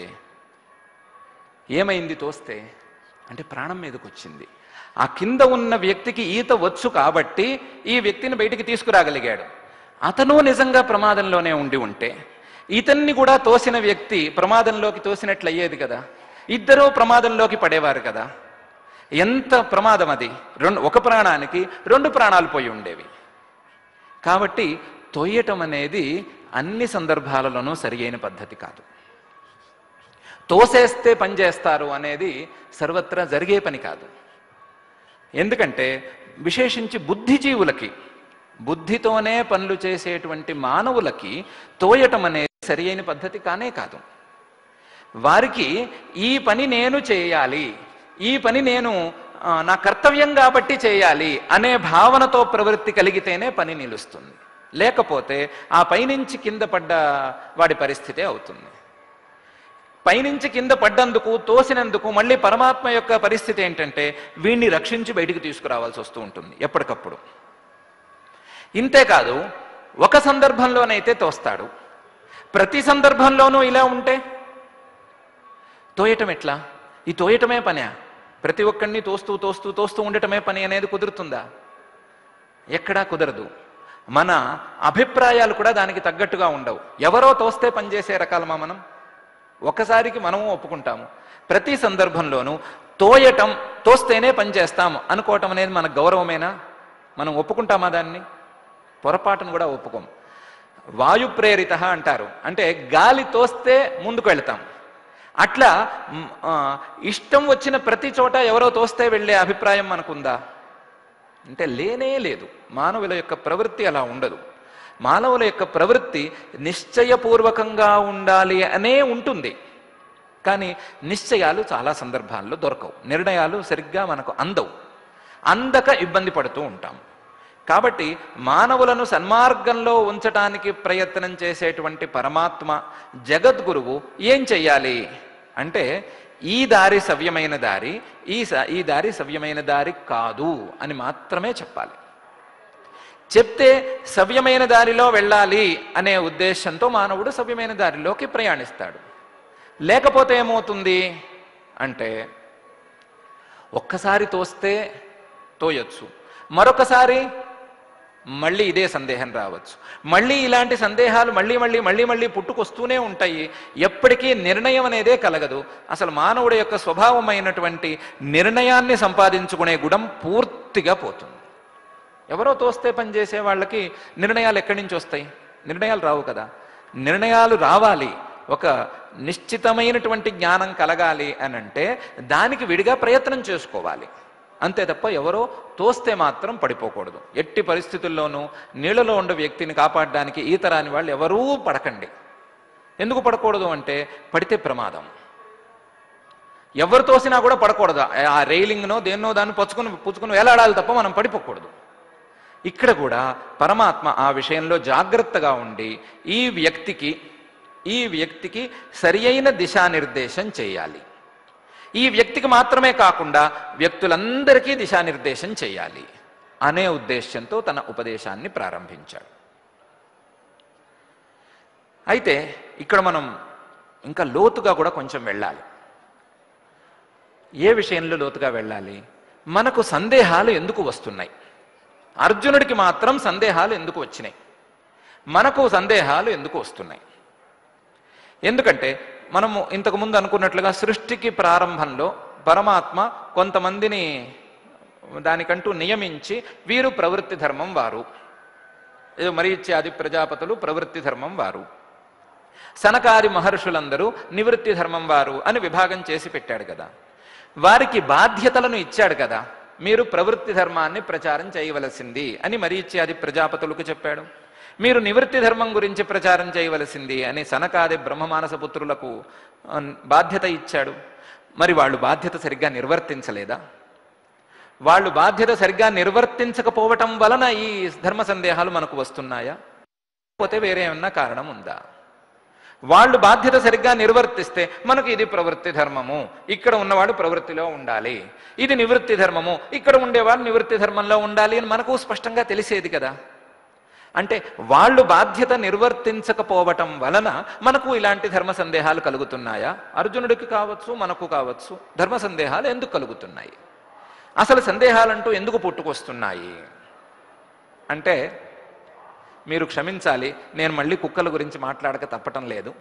తోస్తే అంటే ప్రాణం మీదకి వచ్చింది. ఆ కింద ఉన్న వ్యక్తికి ఈత వచ్చు కాబట్టి ఈ వ్యక్తిని బయటికి తీసుకురాగలిగాడు. అతను నిజంగా ప్రమాదంలోనే ఉంటే ఇతన్ని కూడా తోసిన వ్యక్తి ప్రమాదంలోకి తోసినట్లయ్యేది కదా, ఇద్దరూ ప్రమాదంలోకి పడేవారు కదా. ఎంత ప్రమాదం అది, ఒక ప్రాణానికి 2 ప్రాణాలు పోయి ఉండేవి. కాబట్టి తోయటం అనేది అన్ని సందర్భాలలోనూ సరి అయిన పద్ధతి కాదు. తోసేస్తే పని చేస్తారు అనేది సర్వత్రా జరిగే పని కాదు. ఎందుకంటే విశేషించి బుద్ధిజీవులకి, బుద్ధితోనే పనులు చేసేటువంటి మానవులకి తోయటం అనేది సరి అయిన పద్ధతి కానే కాదు. వారికి ఈ పని నేను చేయాలి, ఈ పని నేను నా కర్తవ్యం కాబట్టి చేయాలి అనే భావనతో ప్రవృత్తి కలిగితేనే పని నిలుస్తుంది. లేకపోతే ఆ పైనుంచి కింద పడ్డ వాడి పరిస్థితే అవుతుంది. పైనుంచి కింద పడ్డందుకు, తోసినందుకు మళ్ళీ పరమాత్మ యొక్క పరిస్థితి ఏంటంటే వీడిని రక్షించి బయటికి తీసుకురావాల్సి వస్తూ ఉంటుంది ఎప్పటికప్పుడు. ఇంతేకాదు, ఒక సందర్భంలోనైతే తోస్తాడు, ప్రతి సందర్భంలోనూ ఇలా ఉంటే తోయటం ఎట్లా? ఈ తోయటమే పనే? ప్రతి ఒక్కడిని తోస్తూ ఉండటమే పని అనేది కుదురుతుందా? ఎక్కడా కుదరదు. మన అభిప్రాయాలు కూడా దానికి తగ్గట్టుగా ఉండవు. ఎవరో తోస్తే పనిచేసే రకాలమా మనం? ఒకసారికి మనము ఒప్పుకుంటాము. ప్రతి సందర్భంలోనూ తోస్తేనే పనిచేస్తాము అనుకోవటం అనేది మన గౌరవమేనా? మనం ఒప్పుకుంటామా దాన్ని? పొరపాటును కూడా ఒప్పుకోం. వాయు ప్రేరిత అంటారు, అంటే గాలి తోస్తే ముందుకు వెళ్తాం. అట్లా ఇష్టం వచ్చిన ప్రతి చోట ఎవరో తోస్తే వెళ్ళే అభిప్రాయం మనకుందా అంటే లేనే లేదు. మానవుల యొక్క ప్రవృత్తి అలా ఉండదు. మానవుల యొక్క ప్రవృత్తి నిశ్చయపూర్వకంగా ఉండాలి అనే ఉంటుంది. కానీ నిశ్చయాలు చాలా సందర్భాల్లో దొరకవు, నిర్ణయాలు సరిగ్గా మనకు అందక ఇబ్బంది పడుతూ ఉంటాం. కాబట్టి మానవులను సన్మార్గంలో ఉంచటానికి ప్రయత్నం చేసేటువంటి పరమాత్మ జగద్గురువు ఏం చెయ్యాలి అంటే ఈ దారి సవ్యమైన దారి, ఈ దారి సవ్యమైన దారి కాదు అని మాత్రమే చెప్పాలి. చెప్తే సవ్యమైన దారిలో వెళ్ళాలి అనే ఉద్దేశంతో మానవుడు సవ్యమైన దారిలోకి ప్రయాణిస్తాడు. లేకపోతే ఏమవుతుంది అంటే ఒక్కసారి తోస్తే తోయొచ్చు, మరొకసారి మళ్ళీ ఇదే సందేహం రావచ్చు, మళ్ళీ ఇలాంటి సందేహాలు మళ్ళీ పుట్టుకొస్తూనే ఉంటాయి. ఎప్పటికీ నిర్ణయం అనేదే కలగదు. అసలు మానవుడి యొక్క స్వభావమైనటువంటి నిర్ణయాన్ని సంపాదించుకునే గుణం పూర్తిగా పోతుంది. ఎవరో తోస్తే పనిచేసే వాళ్ళకి నిర్ణయాలు ఎక్కడి నుంచి వస్తాయి? నిర్ణయాలు రావు కదా. నిర్ణయాలు రావాలి, ఒక నిశ్చితమైనటువంటి జ్ఞానం కలగాలి అని అంటే దానికి విడిగా ప్రయత్నం చేసుకోవాలి. అంతే తప్ప ఎవరో తోస్తే మాత్రం పడిపోకూడదు. ఎట్టి పరిస్థితుల్లోనూ నీళ్ళలో ఉండే వ్యక్తిని కాపాడడానికి ఈత రాని వాళ్ళు ఎవరూ పడకండి. ఎందుకు పడకూడదు అంటే పడితే ప్రమాదం. ఎవరు తోసినా కూడా పడకూడదు. ఆ రైలింగ్నో దేన్నో దాన్ని పుచ్చుకుని వేలాడాలి తప్ప మనం పడిపోకూడదు. ఇక్కడ కూడా పరమాత్మ ఆ విషయంలో జాగ్రత్తగా ఉండి ఈ వ్యక్తికి సరి అయిన దిశానిర్దేశం చేయాలి. ఈ వ్యక్తికి మాత్రమే కాకుండా వ్యక్తులందరికీ దిశానిర్దేశం చేయాలి అనే ఉద్దేశంతో తన ఉపదేశాన్ని ప్రారంభించాడు. అయితే ఇక్కడ మనం ఇంకా లోతుగా కూడా కొంచెం వెళ్ళాలి. ఏ విషయంలో లోతుగా వెళ్ళాలి? మనకు సందేహాలు ఎందుకు వస్తున్నాయి? అర్జునుడికి మాత్రం సందేహాలు ఎందుకు వచ్చినాయి, మనకు సందేహాలు ఎందుకు వస్తున్నాయి? ఎందుకంటే మనము ఇంతకుముందు అనుకున్నట్లుగా సృష్టికి ప్రారంభంలో పరమాత్మ కొంతమందిని దానికంటూ నియమించి వీరు ప్రవృత్తి ధర్మం వారు, మరీచ్యాది ప్రజాపతులు ప్రవృత్తి ధర్మం వారు, సనకాది మహర్షులందరూ నివృత్తి ధర్మం వారు అని విభాగం చేసి పెట్టాడు కదా. వారికి బాధ్యతలను ఇచ్చాడు కదా, మీరు ప్రవృత్తి ధర్మాన్ని ప్రచారం చేయవలసింది అని మరీచ్యాది ప్రజాపతులకు చెప్పాడు. మీరు నివృత్తి ధర్మం గురించి ప్రచారం చేయవలసింది అని సనకాది బ్రహ్మమానస పుత్రులకు బాధ్యత ఇచ్చాడు. మరి వాళ్ళు బాధ్యత సరిగ్గా నిర్వర్తించలేదా? వాళ్ళు బాధ్యత సరిగ్గా నిర్వర్తించకపోవటం వలన ఈ ధర్మ సందేహాలు మనకు వస్తున్నాయా, లేకపోతే వేరే ఏమన్నా కారణం ఉందా? వాళ్ళు బాధ్యత సరిగ్గా నిర్వర్తిస్తే మనకు ఇది ప్రవృత్తి ధర్మము, ఇక్కడ ఉన్నవాడు ప్రవృత్తిలో ఉండాలి, ఇది నివృత్తి ధర్మము, ఇక్కడ ఉండేవాడు నివృత్తి ధర్మంలో ఉండాలి అని మనకు స్పష్టంగా తెలిసేది కదా. అంటే వాళ్ళు బాధ్యత నిర్వర్తించకపోవటం వలన మనకు ఇలాంటి ధర్మ సందేహాలు కలుగుతున్నాయా? అర్జునుడికి కావచ్చు, మనకు కావచ్చు, ధర్మ సందేహాలు ఎందుకు కలుగుతున్నాయి? అసలు సందేహాలంటూ ఎందుకు పుట్టుకొస్తున్నాయి అంటే, మీరు క్షమించాలి, నేను మళ్ళీ కుక్కల గురించి మాట్లాడక తప్పటం లేదు.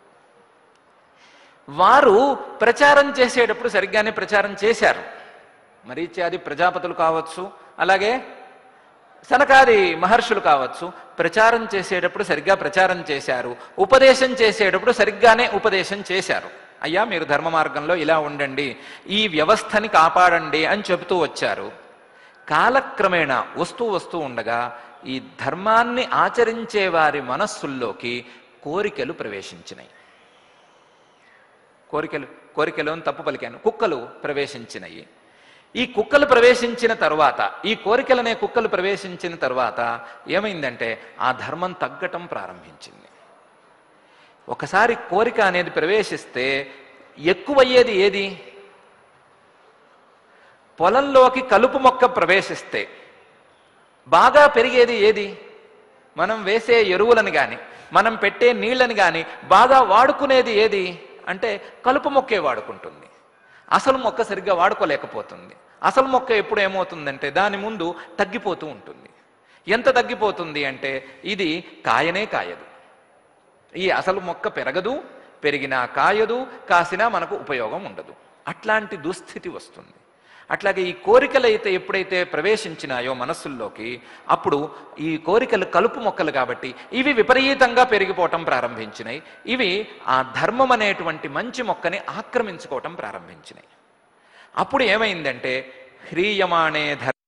వారు ప్రచారం చేసేటప్పుడు సరిగ్గానే ప్రచారం చేశారు. మరీచ్యాది ప్రజాపతులు కావచ్చు, అలాగే సనకాది మహర్షులు కావచ్చు, ప్రచారం చేసేటప్పుడు సరిగ్గా ప్రచారం చేశారు, ఉపదేశం చేసేటప్పుడు సరిగ్గానే ఉపదేశం చేశారు. అయ్యా మీరు ధర్మ మార్గంలో ఇలా ఉండండి, ఈ వ్యవస్థని కాపాడండి అని చెబుతూ వచ్చారు. కాలక్రమేణా వస్తూ ఉండగా ఈ ధర్మాన్ని ఆచరించే వారి మనస్సుల్లోకి కోరికలు ప్రవేశించినాయి. కోరికలు అని తప్పు పలికాను, కుక్కలు ప్రవేశించినాయి. ఈ కుక్కలు ప్రవేశించిన తర్వాత, ఈ కోరికలనే కుక్కలు ప్రవేశించిన తర్వాత ఏమైందంటే ఆ ధర్మం తగ్గటం ప్రారంభించింది. ఒకసారి కోరిక అనేది ప్రవేశిస్తే ఎక్కువయ్యేది ఏది? పొలంలోకి కలుపు మొక్క ప్రవేశిస్తే బాగా పెరిగేది ఏది? మనం వేసే ఎరువులను కానీ మనం పెట్టే నీళ్ళని కానీ బాగా వాడుకునేది ఏది అంటే కలుపు మొక్కే వాడుకుంటుంది. అసలు మొక్క సరిగ్గా వాడుకోలేకపోతుంది. అసలు మొక్క ఎప్పుడు ఏమవుతుందంటే దాని ముందు తగ్గిపోతూ ఉంటుంది. ఎంత తగ్గిపోతుంది అంటే ఇది కాయనే కాయదు. ఈ అసలు మొక్క పెరగదు, పెరిగినా కాయదు, కాసినా మనకు ఉపయోగం ఉండదు. అట్లాంటి దుస్థితి వస్తుంది. అట్లాగే ఈ కోరికలు అయితే ఎప్పుడైతే ప్రవేశించినాయో మనస్సుల్లోకి, అప్పుడు ఈ కోరికలు కలుపు మొక్కలు కాబట్టి ఇవి విపరీతంగా పెరిగిపోవటం ప్రారంభించినాయి. ఇవి ఆ ధర్మం అనేటువంటి మంచి మొక్కని ఆక్రమించుకోవటం ప్రారంభించినాయి. అప్పుడు ఏమైందంటే హ్రీయమాణే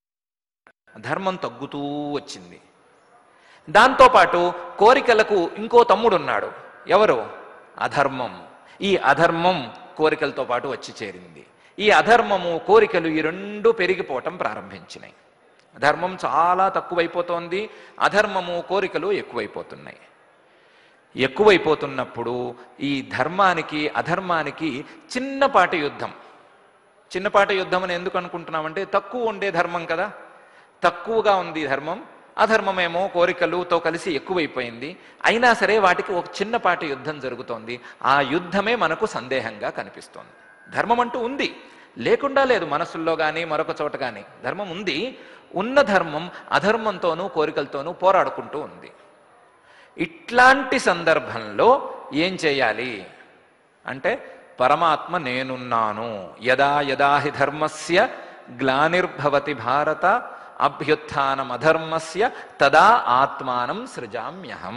ధర్మం తగ్గుతూ వచ్చింది. దాంతోపాటు కోరికలకు ఇంకో తమ్ముడున్నాడు. ఎవరు? అధర్మం. ఈ అధర్మం కోరికలతో పాటు వచ్చి చేరింది. ఈ అధర్మము కోరికలు ఈ రెండు పెరిగిపోవటం ప్రారంభించినాయి. ధర్మం చాలా తక్కువైపోతోంది, అధర్మము కోరికలు ఎక్కువైపోతున్నాయి. ఎక్కువైపోతున్నప్పుడు ఈ ధర్మానికి అధర్మానికి చిన్నపాటి యుద్ధం. చిన్నపాటి యుద్ధం అని ఎందుకు అనుకుంటున్నామంటే తక్కువ ఉండే ధర్మం కదా, తక్కువగా ఉంది ధర్మం, అధర్మమేమో కోరికలుతో కలిసి ఎక్కువైపోయింది. అయినా సరే వాటికి ఒక చిన్నపాటి యుద్ధం జరుగుతోంది. ఆ యుద్ధమే మనకు సందేహంగా కనిపిస్తోంది. ధర్మం అంటూ ఉంది, లేకుండా లేదు. మనసుల్లో కానీ మరొక చోట కానీ ధర్మం ఉంది. ఉన్న ధర్మం అధర్మంతోనూ కోరికలతోనూ పోరాడుకుంటూ ఉంది. ఇట్లాంటి సందర్భంలో ఏం చేయాలి అంటే పరమాత్మ నేనున్నాను, యదా యదా హి ధర్మస్య గ్లానిర్భవతి భారత అభ్యుత్థానం అధర్మస్య తదా ఆత్మానం సృజామ్యహం.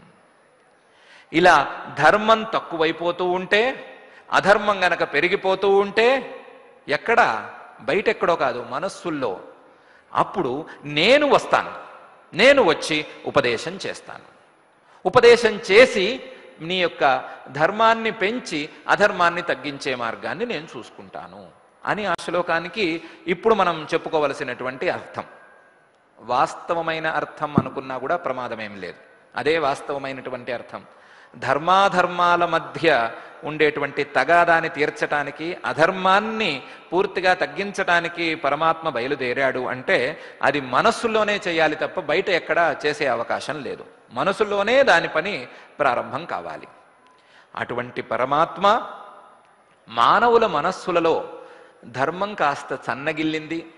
ఇలా ధర్మం తక్కువైపోతూ ఉంటే, అధర్మం గనక పెరిగిపోతూ ఉంటే, ఎక్కడ? బయటెక్కడో కాదు, మనస్సుల్లో. అప్పుడు నేను వస్తాను, నేను వచ్చి ఉపదేశం చేస్తాను. ఉపదేశం చేసి నీ యొక్క ధర్మాన్ని పెంచి అధర్మాన్ని తగ్గించే మార్గాన్ని నేను చూసుకుంటాను అని ఆ శ్లోకానికి ఇప్పుడు మనం చెప్పుకోవలసినటువంటి అర్థం. వాస్తవమైన అర్థం అనుకున్నా కూడా ప్రమాదమేం లేదు. అదే వాస్తవమైనటువంటి అర్థం. ధర్మాధర్మాల మధ్య ఉండేటువంటి తగాదాన్ని తీర్చటానికి, అధర్మాన్ని పూర్తిగా తగ్గించటానికి పరమాత్మ బయలుదేరాడు అంటే అది మనస్సులోనే చేయాలి తప్ప బయట ఎక్కడా చేసే అవకాశం లేదు. మనసులోనే దాని పని ప్రారంభం కావాలి. అటువంటి పరమాత్మ మానవుల మనస్సులలో ధర్మం కాస్త సన్నగిల్లింది,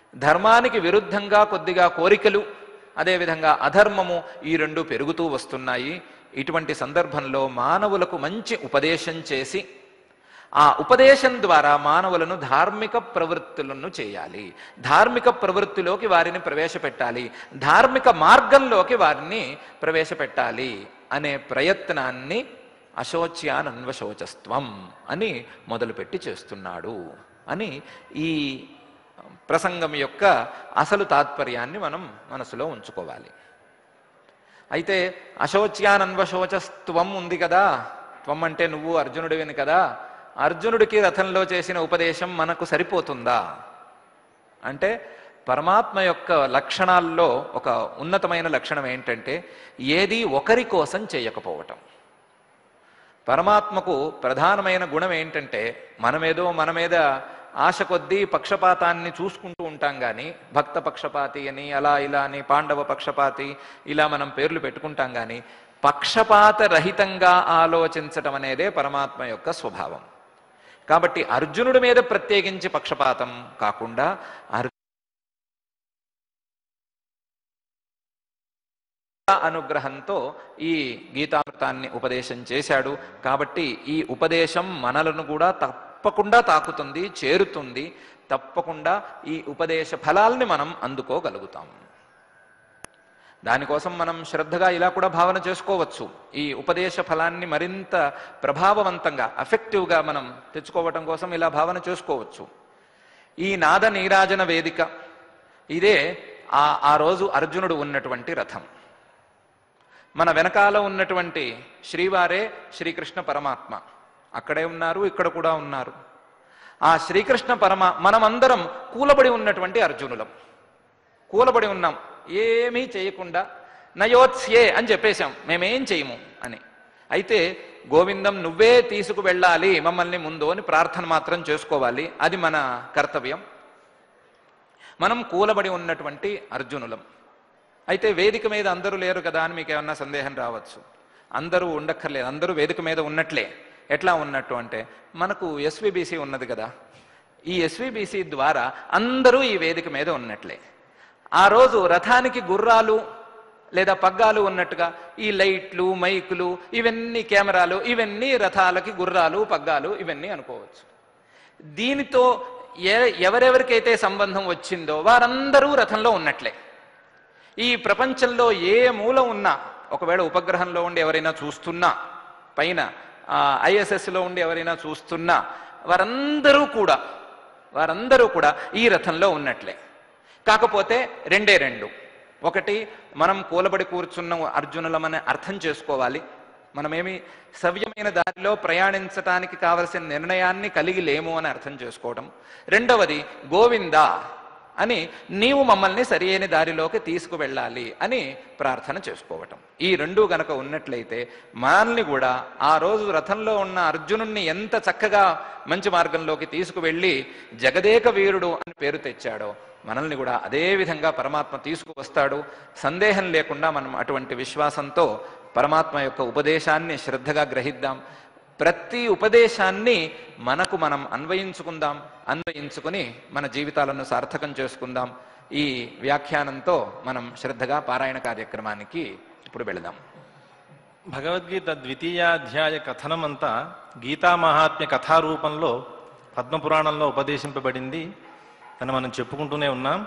ధర్మానికి విరుద్ధంగా కొద్దిగా కోరికలు, అదేవిధంగా అధర్మము, ఈ రెండు పెరుగుతూ వస్తున్నాయి. ఇటువంటి సందర్భంలో మానవులకు మంచి ఉపదేశం చేసి ఆ ఉపదేశం ద్వారా మానవులను ధార్మిక ప్రవృత్తులను చేయాలి, ధార్మిక ప్రవృత్తిలోకి వారిని ప్రవేశపెట్టాలి, ధార్మిక మార్గంలోకి వారిని ప్రవేశపెట్టాలి అనే ప్రయత్నాన్ని అశోచ్యానన్వశోచస్త్వం అని మొదలుపెట్టి చేస్తున్నాడు అని ఈ ప్రసంగం యొక్క అసలు తాత్పర్యాన్ని మనం మనసులో ఉంచుకోవాలి. అయితే అశోచ్యానన్వశోచస్త్వం ఉంది కదా, త్వం అంటే నువ్వు అర్జునుడివిని కదా, అర్జునుడికి రథంలో చేసిన ఉపదేశం మనకు సరిపోతుందా అంటే, పరమాత్మ యొక్క లక్షణాల్లో ఒక ఉన్నతమైన లక్షణం ఏంటంటే ఏది ఒకరి కోసం చేయకపోవటం. పరమాత్మకు ప్రధానమైన గుణం ఏంటంటే, మన మీద ఆశ కొద్దీ పక్షపాతాన్ని చూసుకుంటూ ఉంటాం కానీ, భక్త పక్షపాతి అని, అలా ఇలా అని, పాండవ పక్షపాతి, ఇలా మనం పేర్లు పెట్టుకుంటాం కానీ పక్షపాత రహితంగా ఆలోచించటం అనేదే పరమాత్మ యొక్క స్వభావం. కాబట్టి అర్జునుడి మీద ప్రత్యేకించి పక్షపాతం కాకుండా అనుగ్రహంతో ఈ గీతామృతాన్ని ఉపదేశం చేశాడు. కాబట్టి ఈ ఉపదేశం మనలను కూడా తప్పకుండా తాకుతుంది, చేరుతుంది. తప్పకుండా ఈ ఉపదేశ ఫలాల్ని మనం అందుకోగలుగుతాం. దానికోసం మనం శ్రద్ధగా ఇలా కూడా భావన చేసుకోవచ్చు. ఈ ఉపదేశ ఫలాన్ని మరింత ప్రభావవంతంగా, ఎఫెక్టివ్గా మనం తెచ్చుకోవటం కోసం ఇలా భావన చేసుకోవచ్చు. ఈ నాద నీరాజన వేదిక ఇదే ఆ రోజు అర్జునుడు ఉన్నటువంటి రథం. మన వెనకాల ఉన్నటువంటి శ్రీవారే శ్రీకృష్ణ పరమాత్మ. అక్కడే ఉన్నారు, ఇక్కడ కూడా ఉన్నారు. ఆ శ్రీకృష్ణ మనమందరం కూలబడి ఉన్నటువంటి అర్జునులం. కూలబడి ఉన్నాం, ఏమీ చేయకుండా నయోత్స్యే అని చెప్పేశాం, మేమేం చేయము అని. అయితే గోవిందం నువ్వే తీసుకువెళ్ళాలి మమ్మల్ని ముందు అని ప్రార్థన మాత్రం చేసుకోవాలి. అది మన కర్తవ్యం. మనం కూలబడి ఉన్నటువంటి అర్జునులం. అయితే వేదిక మీద అందరూ లేరు కదా అని మీకు ఏమన్నా సందేహం రావచ్చు. అందరూ ఉండక్కర్లేదు, అందరూ వేదిక మీద ఉన్నట్లే. ఎట్లా ఉన్నట్టు అంటే, మనకు ఎస్విబిసి ఉన్నది కదా, ఈ ఎస్విబిసి ద్వారా అందరూ ఈ వేదిక మీద ఉన్నట్లే. ఆ రోజు రథానికి గుర్రాలు లేదా పగ్గాలు ఉన్నట్టుగా ఈ లైట్లు, మైకులు, ఇవన్నీ కెమెరాలు, ఇవన్నీ రథాలకి గుర్రాలు, పగ్గాలు, ఇవన్నీ అనుకోవచ్చు. దీనితో ఎవరెవరికైతే సంబంధం వచ్చిందో వారందరూ రథంలో ఉన్నట్లే. ఈ ప్రపంచంలో ఏ మూల ఉన్నా, ఒకవేళ ఉపగ్రహంలో ఉండి ఎవరైనా చూస్తున్నా, పైన ISSలో ఉండి ఎవరైనా చూస్తున్నా, వారందరూ కూడా ఈ రథంలో ఉన్నట్లే. కాకపోతే రెండు. ఒకటి, మనం కూలబడి కూర్చున్న అర్జునులమని అర్థం చేసుకోవాలి. మనమేమి సవ్యమైన దారిలో ప్రయాణించటానికి కావలసిన నిర్ణయాన్ని కలిగి లేము అని అర్థం చేసుకోవడం. రెండవది, గోవిందా అని నీవు మమ్మల్ని సరి అయిన దారిలోకి తీసుకువెళ్ళాలి అని ప్రార్థన చేసుకోవటం. ఈ రెండు గనక ఉన్నట్లయితే మనల్ని కూడా ఆ రోజు రథంలో ఉన్న అర్జునుణ్ణి ఎంత చక్కగా మంచి మార్గంలోకి తీసుకువెళ్ళి జగదేక వీరుడు అని పేరు తెచ్చాడో, మనల్ని కూడా అదే విధంగా పరమాత్మ తీసుకువస్తాడు. సందేహం లేకుండా మనం అటువంటి విశ్వాసంతో పరమాత్మ యొక్క ఉపదేశాన్ని శ్రద్ధగా గ్రహిద్దాం. ప్రతి ఉపదేశాన్ని మనకు మనం అన్వయించుకుని మన జీవితాలను సార్థకం చేసుకుందాం. ఈ వ్యాఖ్యానంతో మనం శ్రద్ధగా పారాయణ కార్యక్రమానికి ఇప్పుడు వెళదాం. భగవద్గీత ద్వితీయాధ్యాయ కథనమంతా గీతా మహాత్మ్య కథారూపంలో పద్మపురాణంలో ఉపదేశింపబడింది అని మనం చెప్పుకుంటూనే ఉన్నాం.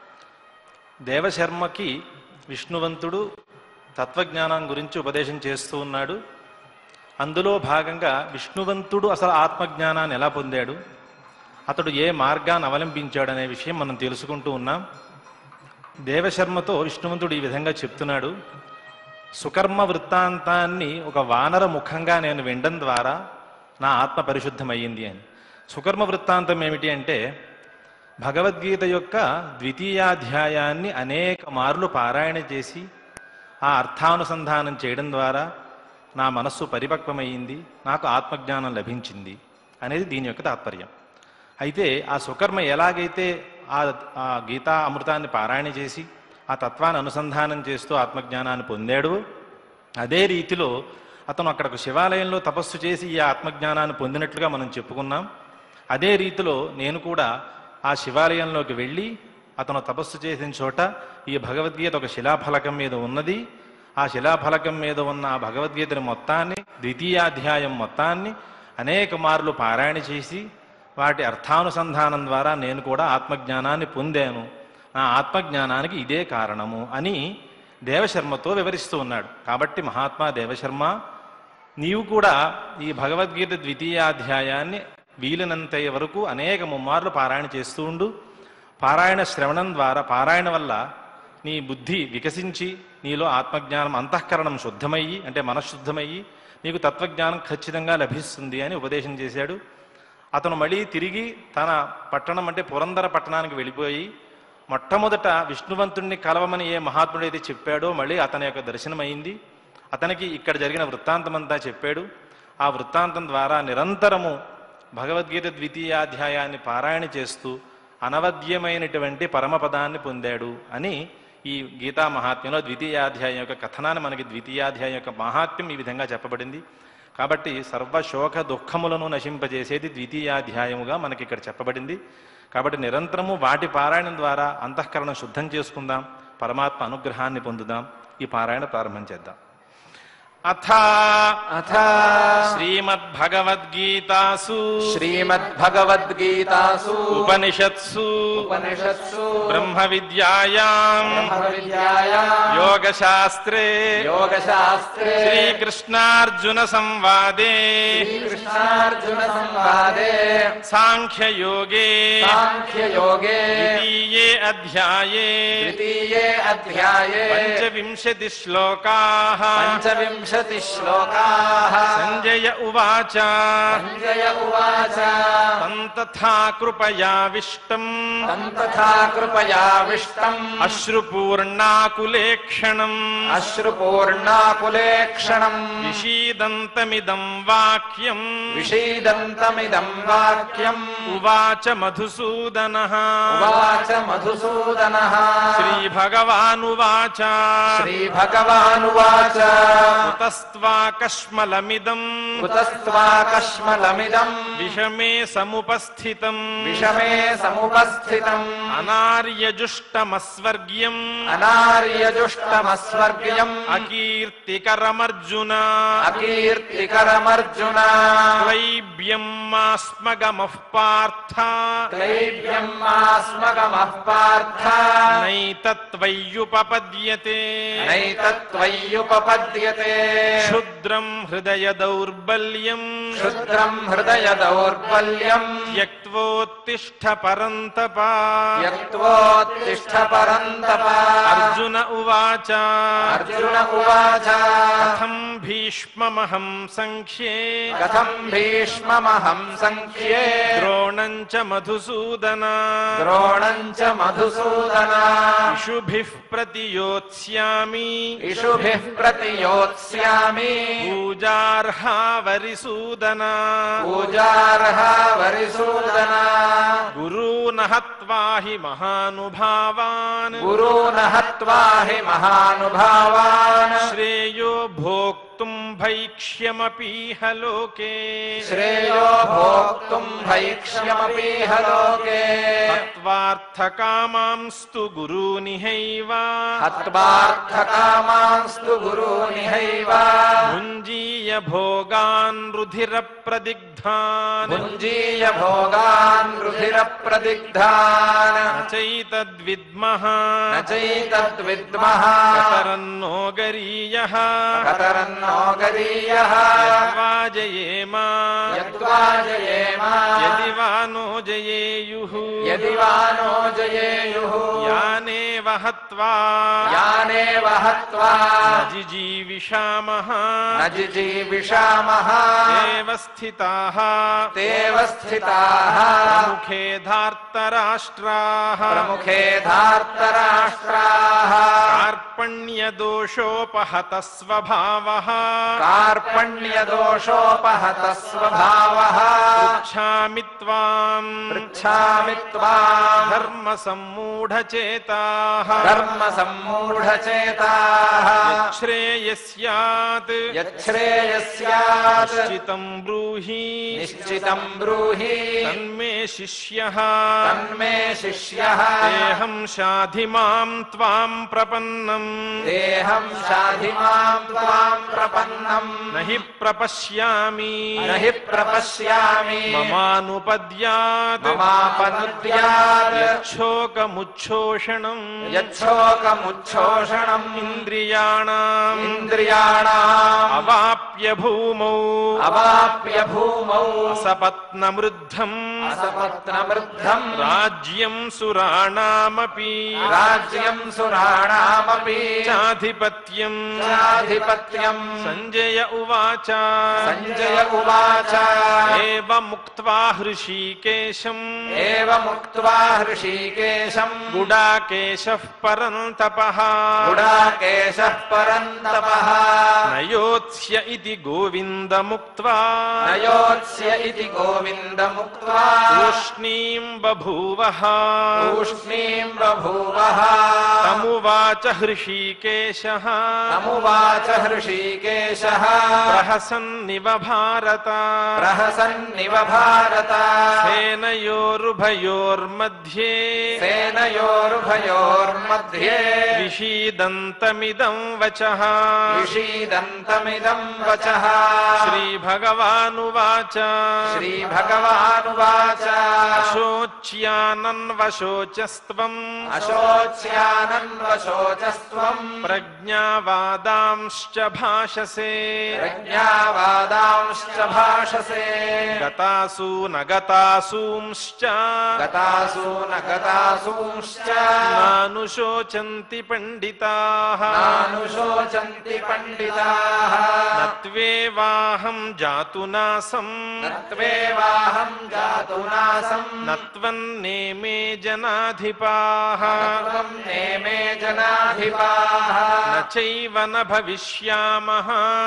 దేవశర్మకి విష్ణువంతుడు తత్వజ్ఞానం గురించి ఉపదేశం చేస్తూ ఉన్నాడు. అందులో భాగంగా విష్ణువంతుడు అసలు ఆత్మజ్ఞానాన్ని ఎలా పొందాడు, అతడు ఏ మార్గాన్ని అవలంబించాడు అనే విషయం మనం తెలుసుకుంటూ ఉన్నాం. దేవశర్మతో విష్ణువంతుడు ఈ విధంగా చెప్తున్నాడు, సుకర్మ వృత్తాంతాన్ని ఒక వానర ముఖంగా నేను వినడం ద్వారా నా ఆత్మ పరిశుద్ధమయ్యింది అని. సుకర్మ వృత్తాంతం ఏమిటి అంటే, భగవద్గీత యొక్క ద్వితీయాధ్యాయాన్ని అనేక మార్లు పారాయణ చేసి ఆ అర్థానుసంధానం చేయడం ద్వారా నా మనస్సు పరిపక్వమయ్యింది, నాకు ఆత్మజ్ఞానం లభించింది అనేది దీని యొక్క తాత్పర్యం. అయితే ఆ సుకర్మ ఎలాగైతే ఆ గీతా అమృతాన్ని పారాయణ చేసి ఆ తత్వాన్ని అనుసంధానం చేస్తూ ఆత్మజ్ఞానాన్ని పొందాడు, అదే రీతిలో అతను అక్కడ ఒక శివాలయంలో తపస్సు చేసి ఈ ఆత్మజ్ఞానాన్ని పొందినట్లుగా మనం చెప్పుకున్నాం. అదే రీతిలో నేను కూడా ఆ శివాలయంలోకి వెళ్ళి అతను తపస్సు చేసిన చోట ఈ భగవద్గీత ఒక శిలాఫలకం మీద ఉన్నది. ఆ శిలాఫలకం మీద ఉన్న ఆ భగవద్గీతని మొత్తాన్ని, ద్వితీయాధ్యాయం మొత్తాన్ని అనేక మార్లు పారాయణ చేసి వాటి అర్థానుసంధానం ద్వారా నేను కూడా ఆత్మజ్ఞానాన్ని పొందాను, నా ఆత్మజ్ఞానానికి ఇదే కారణము అని దేవశర్మతో వివరిస్తూ ఉన్నాడు. కాబట్టి మహాత్మా దేవశర్మ, నీవు కూడా ఈ భగవద్గీత ద్వితీయాధ్యాయాన్ని వీలైనంత వరకు అనేక ముమ్మార్లు పారాయణ చేస్తూ ఉండు. పారాయణ శ్రవణం ద్వారా, పారాయణ వల్ల నీ బుద్ధి వికసించి నీలో ఆత్మజ్ఞానం, అంతఃకరణం శుద్ధమయ్యి, అంటే మనశ్శుద్ధమయ్యి నీకు తత్వజ్ఞానం ఖచ్చితంగా లభిస్తుంది అని ఉపదేశం చేశాడు. అతను మళ్ళీ తిరిగి తన పట్టణం అంటే పురందర పట్టణానికి వెళ్ళిపోయి మొట్టమొదట విష్ణువంతుణ్ణి కలవమని ఏ మహాత్ముడైతే చెప్పాడో మళ్ళీ అతని యొక్క దర్శనమైంది. అతనికి ఇక్కడ జరిగిన వృత్తాంతమంతా చెప్పాడు. ఆ వృత్తాంతం ద్వారా నిరంతరము భగవద్గీత ద్వితీయాధ్యాయాన్ని పారాయణ చేస్తూ అనవద్యమైనటువంటి పరమపదాన్ని పొందాడు అని ఈ గీతా మహాత్మ్యంలో ద్వితీయాధ్యాయం యొక్క కథనాన్ని, మనకి ద్వితీయాధ్యాయం యొక్క మహాత్మ్యం ఈ విధంగా చెప్పబడింది. కాబట్టి సర్వశోక దుఃఖములను నశింపజేసేది ద్వితీయాధ్యాయముగా మనకి ఇక్కడ చెప్పబడింది. కాబట్టి నిరంతరము వాటి పారాయణం ద్వారా అంతఃకరణం శుద్ధం చేసుకుందాం, పరమాత్మ అనుగ్రహాన్ని పొందుదాం. ఈ పారాయణ ప్రారంభం చేద్దాం. అథ శ్రీమద్భగవద్గీతాసు ఉపనిషత్సు బ్రహ్మ విద్యాయాం యోగశాస్త్రే శ్రీకృష్ణార్జున సంవాదే సాంఖ్యయోగే ద్వితీయే అధ్యాయే పంచవింశతి శ్లోకాః సంజయ ఉవాచ తం తథా కృపయావిష్టం అశ్రుపూర్ణాకులేక్షణం విషీదంతమిదం వాక్యం ఉవాచ మధుసూదనః శ్రీభగవానువాచ కుతస్త్వాకష్మలమిదం విషమే సముపస్థితం అనార్యజుష్టమస్వర్గ్యం అకీర్తికరమర్జున క్లైబ్యం మాస్మగమః పార్థ నైతత్వయ్యుపపద్యతే క్షుద్రం హృదయ దౌర్బల్యం త్యక్త్వోత్తిష్ఠ పరంతప అర్జున ఉవాచ కథం భీష్మమహం సంఖ్యే ద్రోణం చ మధుసూదన ఇషుభిః ప్రతియోత్స్యామి పూజార్హా వరిసూదన గురూన్ హత్వా హి మహానుభావాన్ శ్రేయో భోక్తుం భైక్ష్యమపీహ లోకే హత్వార్థకామాంస్తు గురూనిహైవ భుంజీయ భోగాన్ రుధిర ప్రదిగ్ధాన్ నచైతద్విద్మః కతరన్నో గరీయః యద్వాజయేమ యది వా నో జయేయుః యానేవ హత్వా నజిజీవిషామః తేవ స్థితాః ప్రముఖే ధార్తరాష్ట్రాః కార్పణ్యదోషోపహత స్వభావః కార్పణ్యదోషోపహత స్వభావః పృచ్ఛామి త్వాం ధర్మసమ్మూఢచేతాః యచ్ఛ్రేయస్యాత్ నిశ్చితం బ్రూహి తన్మే శిష్యః దేహం శాధి మాం త్వాం ప్రపన్నం నహి ప్రపశ్యామి మమానుపద్యాత్ యచ్ఛోకముచ్ఛోషణం ఇంద్రియాణాం అవాప్య భూమౌ అసపత్నమృద్ధం రాజ్యం సురాణామపి చాధిపత్యం సంజయ ఉవాచ ఏవముక్త్వా హృషీకేశం గుడాకేశః పరంతపః నయోత్స్య ఇతి గోవిందముక్త్వా తూష్ణీం బభూవః తమువాచ హృషీకేశః ప్రహసన్నివ భారత సేనయోరుభయోర్मध्ये విషీదంతమిదం వచః శ్రీభగవానువాచ అశోచ్యానన్వశోచస్త్వం ప్రజ్ఞావాదాంశ్చ భాషసే గతాసు నగతాసూంశ్చ నానుశోచంతి పండితాః నత్వేవాహం జాతునాసం నత్వన్నేమే జనాధిపాః నచైవ న భవిష్యామః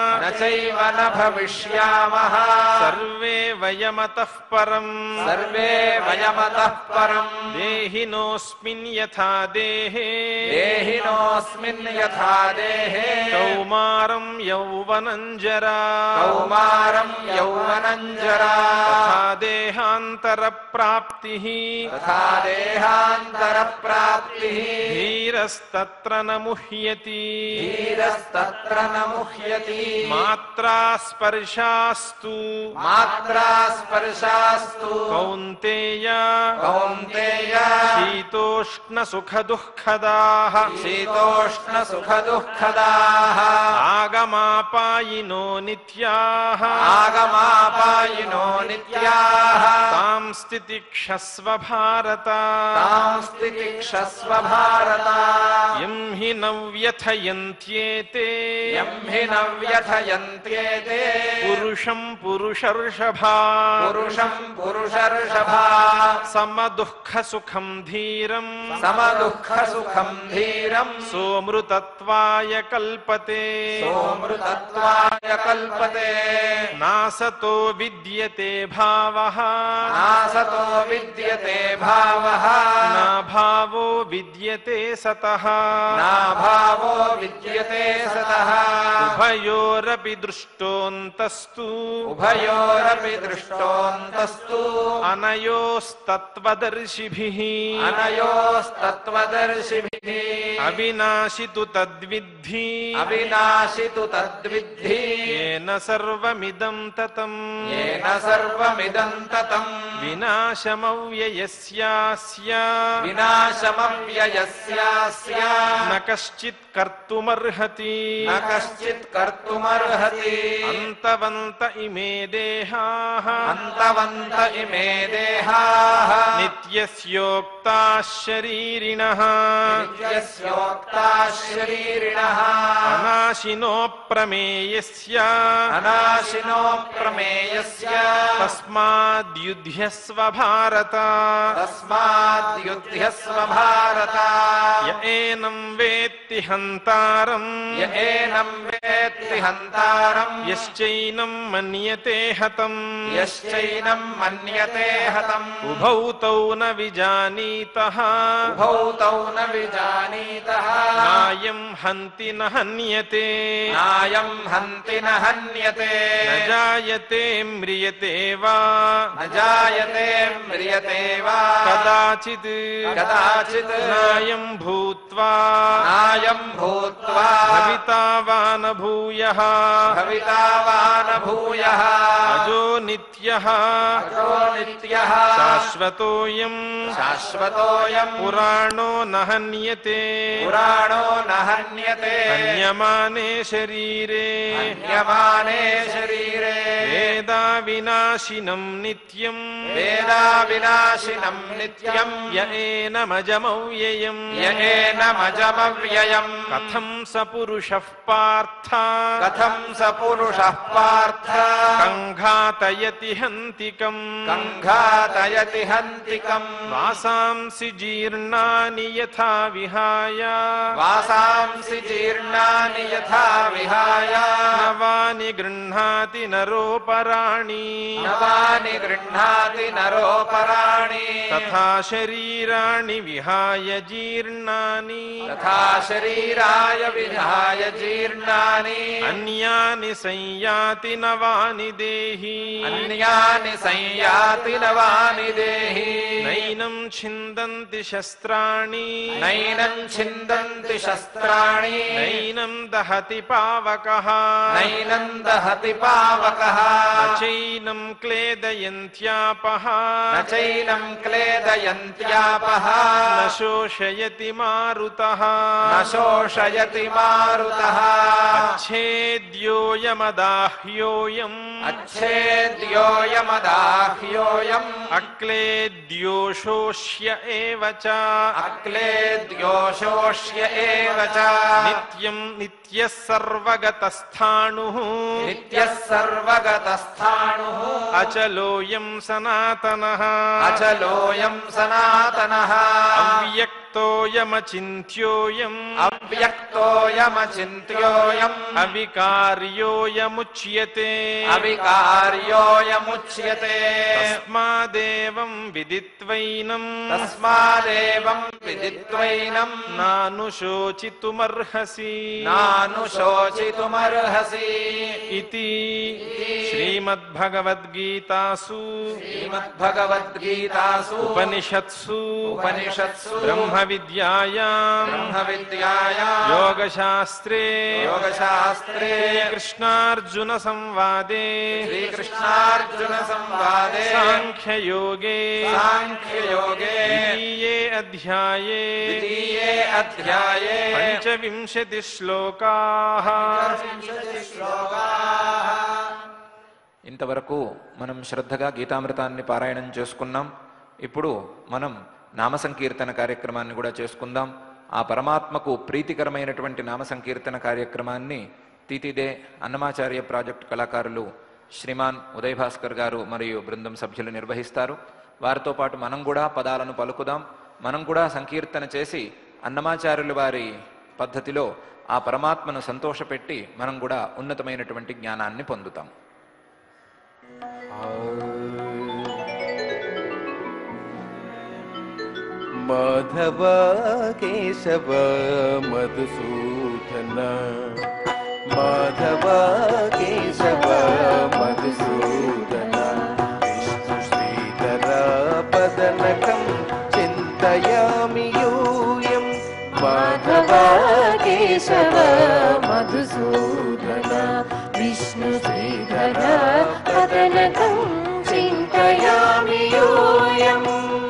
సర్వే వయమతః పరం దేహినోస్మిన్ యథా దేహే కౌమారం యౌవనం జరా తథా దేహాంతర ప్రాప్తిః ధీరస్తత్ర న ముహ్యతి మాత్రా స్పర్శాస్తు కౌంతేయ శీతోష్ణ సుఖ దుఃఖదాః ఆగమాపాయినో నిత్యాః తాం స్థితిక్షస్వ భారత యం హి న వ్యథయంత్యేతే పురుషం పురుషర్షభా సమదుఃఖ సుఖం ధీరం సోమృతత్వాయ కల్పతే నాసతో విద్యతే భావః నా భావో విద్యతే సతః ఉభయోరపి దృష్టోంతస్తు అనయోస్తత్వదర్శిభిః అవినాశితు తద్విద్ధి येन सर्वमिदं ततं विनाशमव्ययस्यास्य न कश्चित् कर्तुमर्हति अन्तवन्त इमे देहाः नित्यस्योक्ताः शरीरिणः अनाशिनो प्रमेयस्य तस्माद्युध्यस्व भारत य एनं वेत्ति వేత్తి హంతారం ఏనం వేత్తి హంతారం యశ్చైనం మన్యతే హతం యశ్చైనం మన్యతే హతం ఉభౌ తౌ న విజానీతః ఉభౌ తౌ న విజానీతః నాయం హంతి న హన్యతే నాయం హంతి న హన్యతే న జాయతే మ్రియతే వా న జాయతే మ్రియతే వా కదాచిత్ కదాచిత్ నాయం భూత్వా నాయం భూత్వా భవితా వా న భూయః భవితా వా న భూయః అజో నిత్యః అజో నిత్యః శాశ్వతోయం శాశ్వతోయం పురాణో న హన్యతే పురాణో న హన్యతే హన్యమానే శరీరే హన్యమానే శరీరే వేదా వినాశినం నిత్యం వేదా వినాశినం నిత్యం యఏనమజమవ్యయం యయేనమజమవ్యయం కథం స పురుషః పార్థ కథం స పురుషః పార్థ కంఘాతయతి హంతికం కంఘాతయతి హంతికం వాసాంసి జీర్ణాని యథా విహాయ వాసాంసి జీర్ణాని యథా విహాయ నవాని గృహ్ణాతి నరోపరాణి నవాని గృహ్ణాతి నరోపరాణి తథా శరీరాణి విహాయ జీర్ణాని తథా శరీరాయ విహాయ జీర్ణాని అన్యాని సంయాతి నవాని దేహి అన్యాని సంయాతి నవాని దేహి నైనం ఛిందంతి శస్త్రాణి నైనం ఛిందంతి శస్త్రాణి నైనం దహతి పావకః నైనం దహతి పావకః చైనం క్లేదయంత్యాపః నచైనం క్లేదయంత్యాపః న శోషయతి మారుతః న శోషయతి మారుతః అచ్ఛేద్యోయమదాహ్యోయం అచ్ఛేద్యోయమదాహ్యోయం అక్లేద్యోషోష్య ఏవ చ అక్లేద్యోషోష్య ఏవ చ నిత్యం నిత్యః సర్వగతస్థాణుః నిత్యః సర్వగతస్థాణుః అచలోయం సనాతనః అచలోయం సనాతనః అవ్యక్తోయమచింత్యోయం అవ్యక్తోయమచింత్యోయం అవికార్యోయముచ్యతే అవికార్యోయముచ్యతే తస్మాదేవం విదిత్వైనం తస్మాదేవం విదిత్వైనం నానుశోచితుమర్హసి నానుశోచితుమర్హసి ఇతి శ్రీమద్భగవద్గీతాసు శ్రీమద్భగవద్గీతాసు ఉపనిషత్సు ఉపనిషత్సు బ్రహ్మ విద్యాయాం బ్రహ్మ విద్యాయాం యోగశాస్త్రే యోగశాస్త్రే కృష్ణార్జున సంవాదే శ్రీకృష్ణార్జున సంవాదే సాంఖ్యయోగే సాంఖ్యయోగే ద్వితీయే అధ్యాయే ద్వితీయే అధ్యాయే పంచవింశతి శ్లోకాః. ఇంతవరకు మనం శ్రద్ధగా గీతామృతాన్ని పారాయణం చేసుకున్నాం. ఇప్పుడు మనం నామ సంకీర్తన కార్యక్రమాన్ని కూడా చేసుకుందాం. ఆ పరమాత్మకు ప్రీతికరమైనటువంటి నామ సంకీర్తన కార్యక్రమాన్ని తీతిదే అన్నమాచార్య ప్రాజెక్టు కళాకారులు శ్రీమాన్ ఉదయ్ భాస్కర్ గారు మరియు బృందం సభ్యులు నిర్వహిస్తారు. వారితో పాటు మనం కూడా పదాలను పలుకుదాం. మనం కూడా సంకీర్తన చేసి అన్నమాచార్యుల వారి పద్ధతిలో ఆ పరమాత్మను సంతోషపెట్టి మనం కూడా ఉన్నతమైనటువంటి జ్ఞానాన్ని పొందుతాం. మాధవ కేశవ మధుసూదన మాధవ కేశవ మధుసూదన విష్ణు శ్రీధర పదనకం చింతయామి యూయం మాధవ కేశవ మధుసూదన విష్ణు శ్రీధర పదనకం చింతయామి యూయం.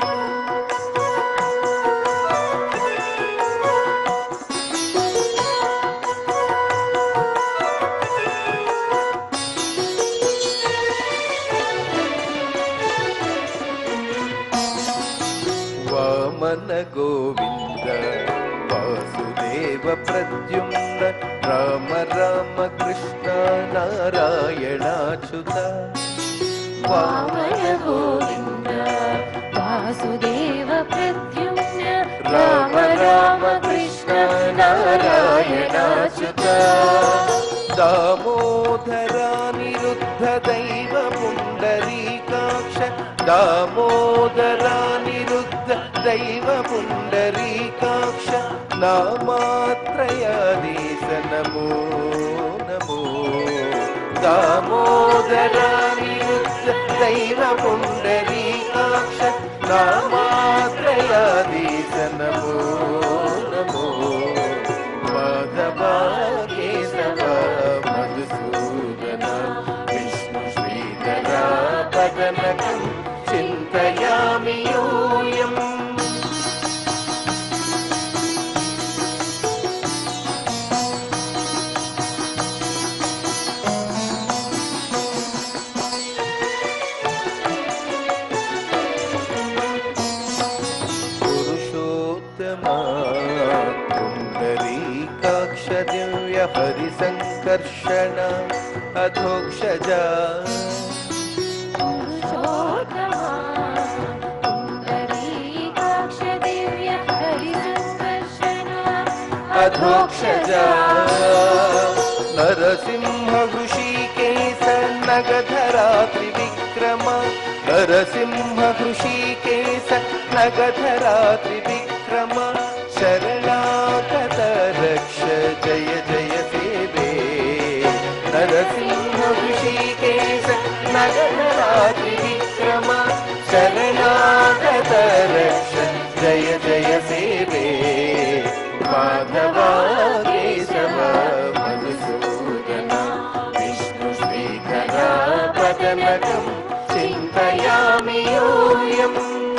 వామన గోవింద వాసుదేవ ప్రద్యుమ్న రామ రామ కృష్ణ నారాయణాచ్యుత వామన గోవింద వాసుదేవ ప్రద్యుమ్న రామ రామ కృష్ణ నారాయణ నారాయణాచ్యుత దామోదరానిరుద్ధ దైవ పుండరీకాక్ష దామోదరానిరుద్ధ దైవ పుండరీకాక్ష నామాత్రయాదీశ నమో నమో దామోదరానిరుద్ధ దైవ పుండరీకాక్ష నామాత్రయాదీశ నమో నమో మాధవ కేశవ మధుసూదన విష్ణు శ్రీధర పదనకం చింతయామి యూయం పుండరీకాక్ష దివ్య హరి సంకర్షణ అధోక్షజా అధోక్షజా నరసింహ హృషీకేశ నగధరా త్రివిక్రమ నరసింహ హృషీకేశ నగధరా త్రివిక్రమ శరణాగత రక్ష జయ జయ సేవే నరసింహ హృషీకేశ నగధరా త్రివిక్రమ శరణాగత రక్ష జయ జయ సేవే మాధవ కేశవ మధుసూదన విష్ణు శ్రీధర పదనకం చింతయామి యూయం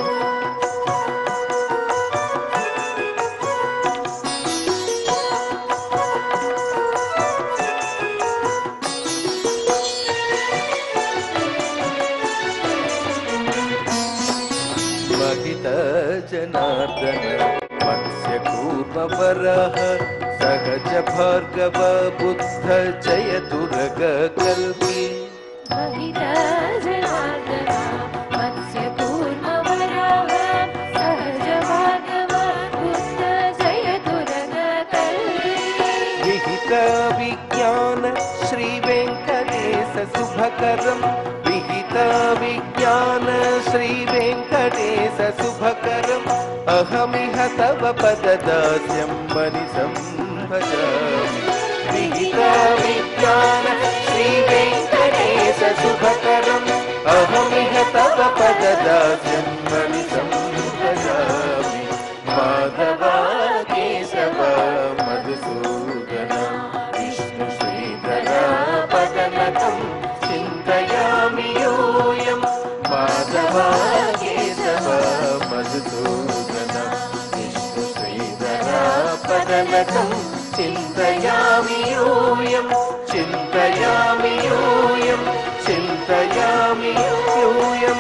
महित जनार्दन मत्स्य कूर्म वराह सहज भार्गव बुद्ध जय दुर्ग कल्पी महित जनार्दन मत्स्य कूर्म वराह सहज भार्गव बुद्ध जय दुर्ग कल्पी विहित विज्ञान श्री वेंकटेश शुभकरम विहित विज्ञान श्री वेंकटेश शुभकरम अहमिह तव पददास्यं मनिसं भजामि विहित विज्ञान श्री वेंकटेश शुभकरम अहमिह तव पददास्यं मनिसं भजामि माधव केशव मधुसूदन विष्णु श्रीधर पदनकं చింతయామి యూయం మాధవ కేశవ మధుసూదన విష్ణు శ్రీధర పదనకం చింతయామి యూయం చింతయామి యూయం చింతయామి యూయం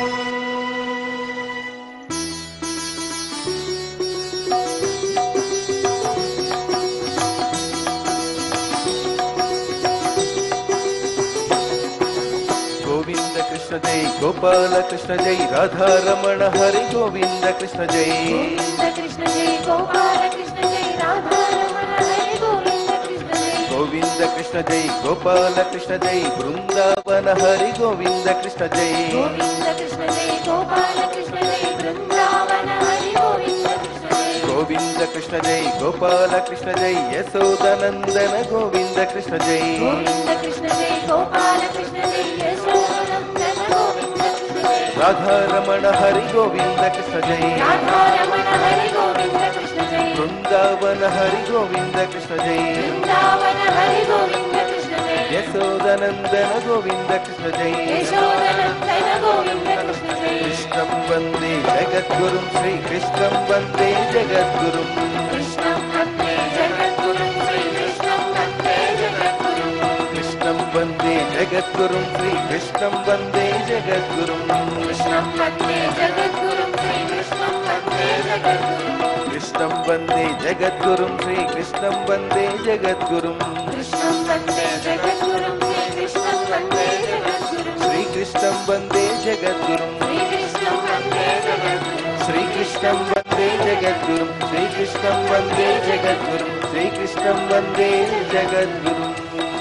गोविंद कृष्ण जय गोपाल कृष्ण जय राधा रमण हरि गोविंद कृष्ण जय गोविंद कृष्ण जय गोपाल कृष्ण जय राधा रमण हरि गोविंद कृष्ण जय गोविंद कृष्ण जय गोपाल कृष्ण जय वृंदावन हरि गोविंद कृष्ण जय गोविंद कृष्ण जय गोपाल कृष्ण जय वृंदावन हरि गोविंद कृष्ण जय गोविंद कृष्ण जय गोपाल कृष्ण जय यशोदानंदन गोविंद कृष्ण जय गोविंद कृष्ण जय गोपाल कृष्ण जय यशोदानंदन गोविंद कृष्ण जय राधा रमण हरि गोविंद कृष्ण जय राधा रमण हरि गोविंद कृष्ण जय वृंदावन हरि गोविंद कृष्ण जय वृंदावन हरि गोविंद कृष्ण जय यशोदानंदन गोविंद कृष्ण जय यशोदानंदन गोविंद कृष्ण जय कृष्णं वन्दे जगद्गुरुं श्रीकृष्णं वन्दे जगद्गुरुं कृष्णं वन्दे जगद्गुरुं श्रीकृष्णं वन्दे जगद्गुरुं कृष्णं वन्दे जगद्गुरुं श्रीकृष्णं वन्दे जगद्गुरुं कृष्णं वन्दे जगद्गुरुं श्रीकृष्णं वन्दे जगद्गुरुं कृष्णं वन्दे जगद्गुरुं श्रीकृष्णं वन्दे जगद्गुरुं कृष्णं वन्दे जगद्गुरुं श्रीकृष्णं वन्दे जगद्गुरुं श्रीकृष्णं वन्दे जगद्गुरुं श्रीकृष्णं वन्दे जगद्गुरुं श्रीकृष्णं वन्दे జగద్గురుం శ్రీకృష్ణం వందే జగద్గురుం శ్రీకృష్ణం వందే జగద్గురుం.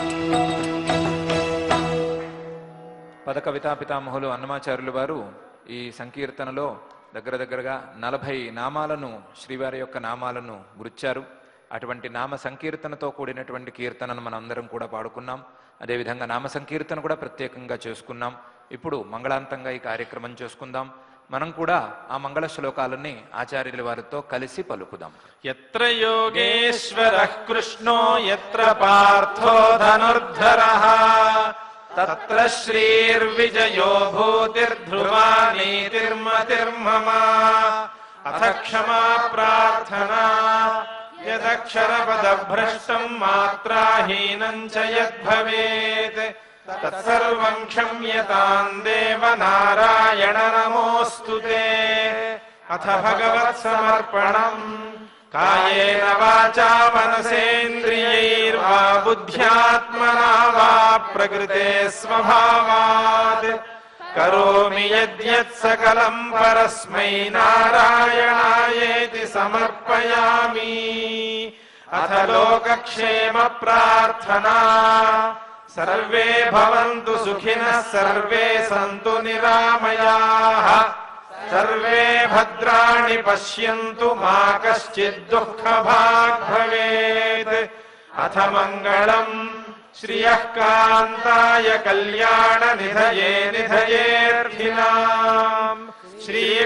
పద కవితా పితామహులు అన్నమాచార్యులు వారు ఈ సంకీర్తనలో దగ్గరగా 40 నామాలను శ్రీవారి యొక్క నామాలను గుర్చారు. అటువంటి నామ సంకీర్తనతో కూడినటువంటి కీర్తనను మనం అందరం కూడా పాడుకున్నాం. అదేవిధంగా నామ సంకీర్తన కూడా ప్రత్యేకంగా చేసుకున్నాం. ఇప్పుడు మంగళాంతంగా ఈ కార్యక్రమం చేసుకుందాం. మనం కూడా ఆ మంగళ శ్లోకాలన్నీ ఆచార్యుల వారితో కలిసి పలుకుదాం. యత్ర యోగేశ్వరః కృష్ణో యత్ర పార్థో ధనుర్ధరః తత్ర శ్రీర్విజయో భూతిర్ధ్రువా నీతిర్మతిర్మమ అథ క్షమా ప్రార్థనా యదక్షరపదభ్రష్టం మాత్రాహీనం చ యద్భవేత్ తత్సర్వం క్షమ్యతాం దేవ నారాయణ నమోస్తుతే. అథ భగవత్ సమర్పణం కాయేన వాచా మనసేంద్రియైర్వా బుద్ధ్యాత్మనా వా ప్రకృతే స్వభావాత్ కరోమి యద్యత్ సకలం పరస్మై నారాయణాయేతి సమర్పయామి. అథ లోకక్షేమ ప్రార్థనా సర్వే భవంతు సుఖినః సర్వే సంతు నిరామయాః సర్వే భద్రాణి పశ్యంతు మా కశ్చిద్ దుఃఖభాగ్ భవేత్. అథ మంగళం శ్రియః కాంతాయ కళ్యాణ నిధయే నిధయేర్థినాం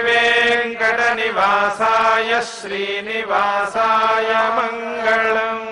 శ్రీవేంకట నివాసాయ శ్రీనివాసాయ మంగళం.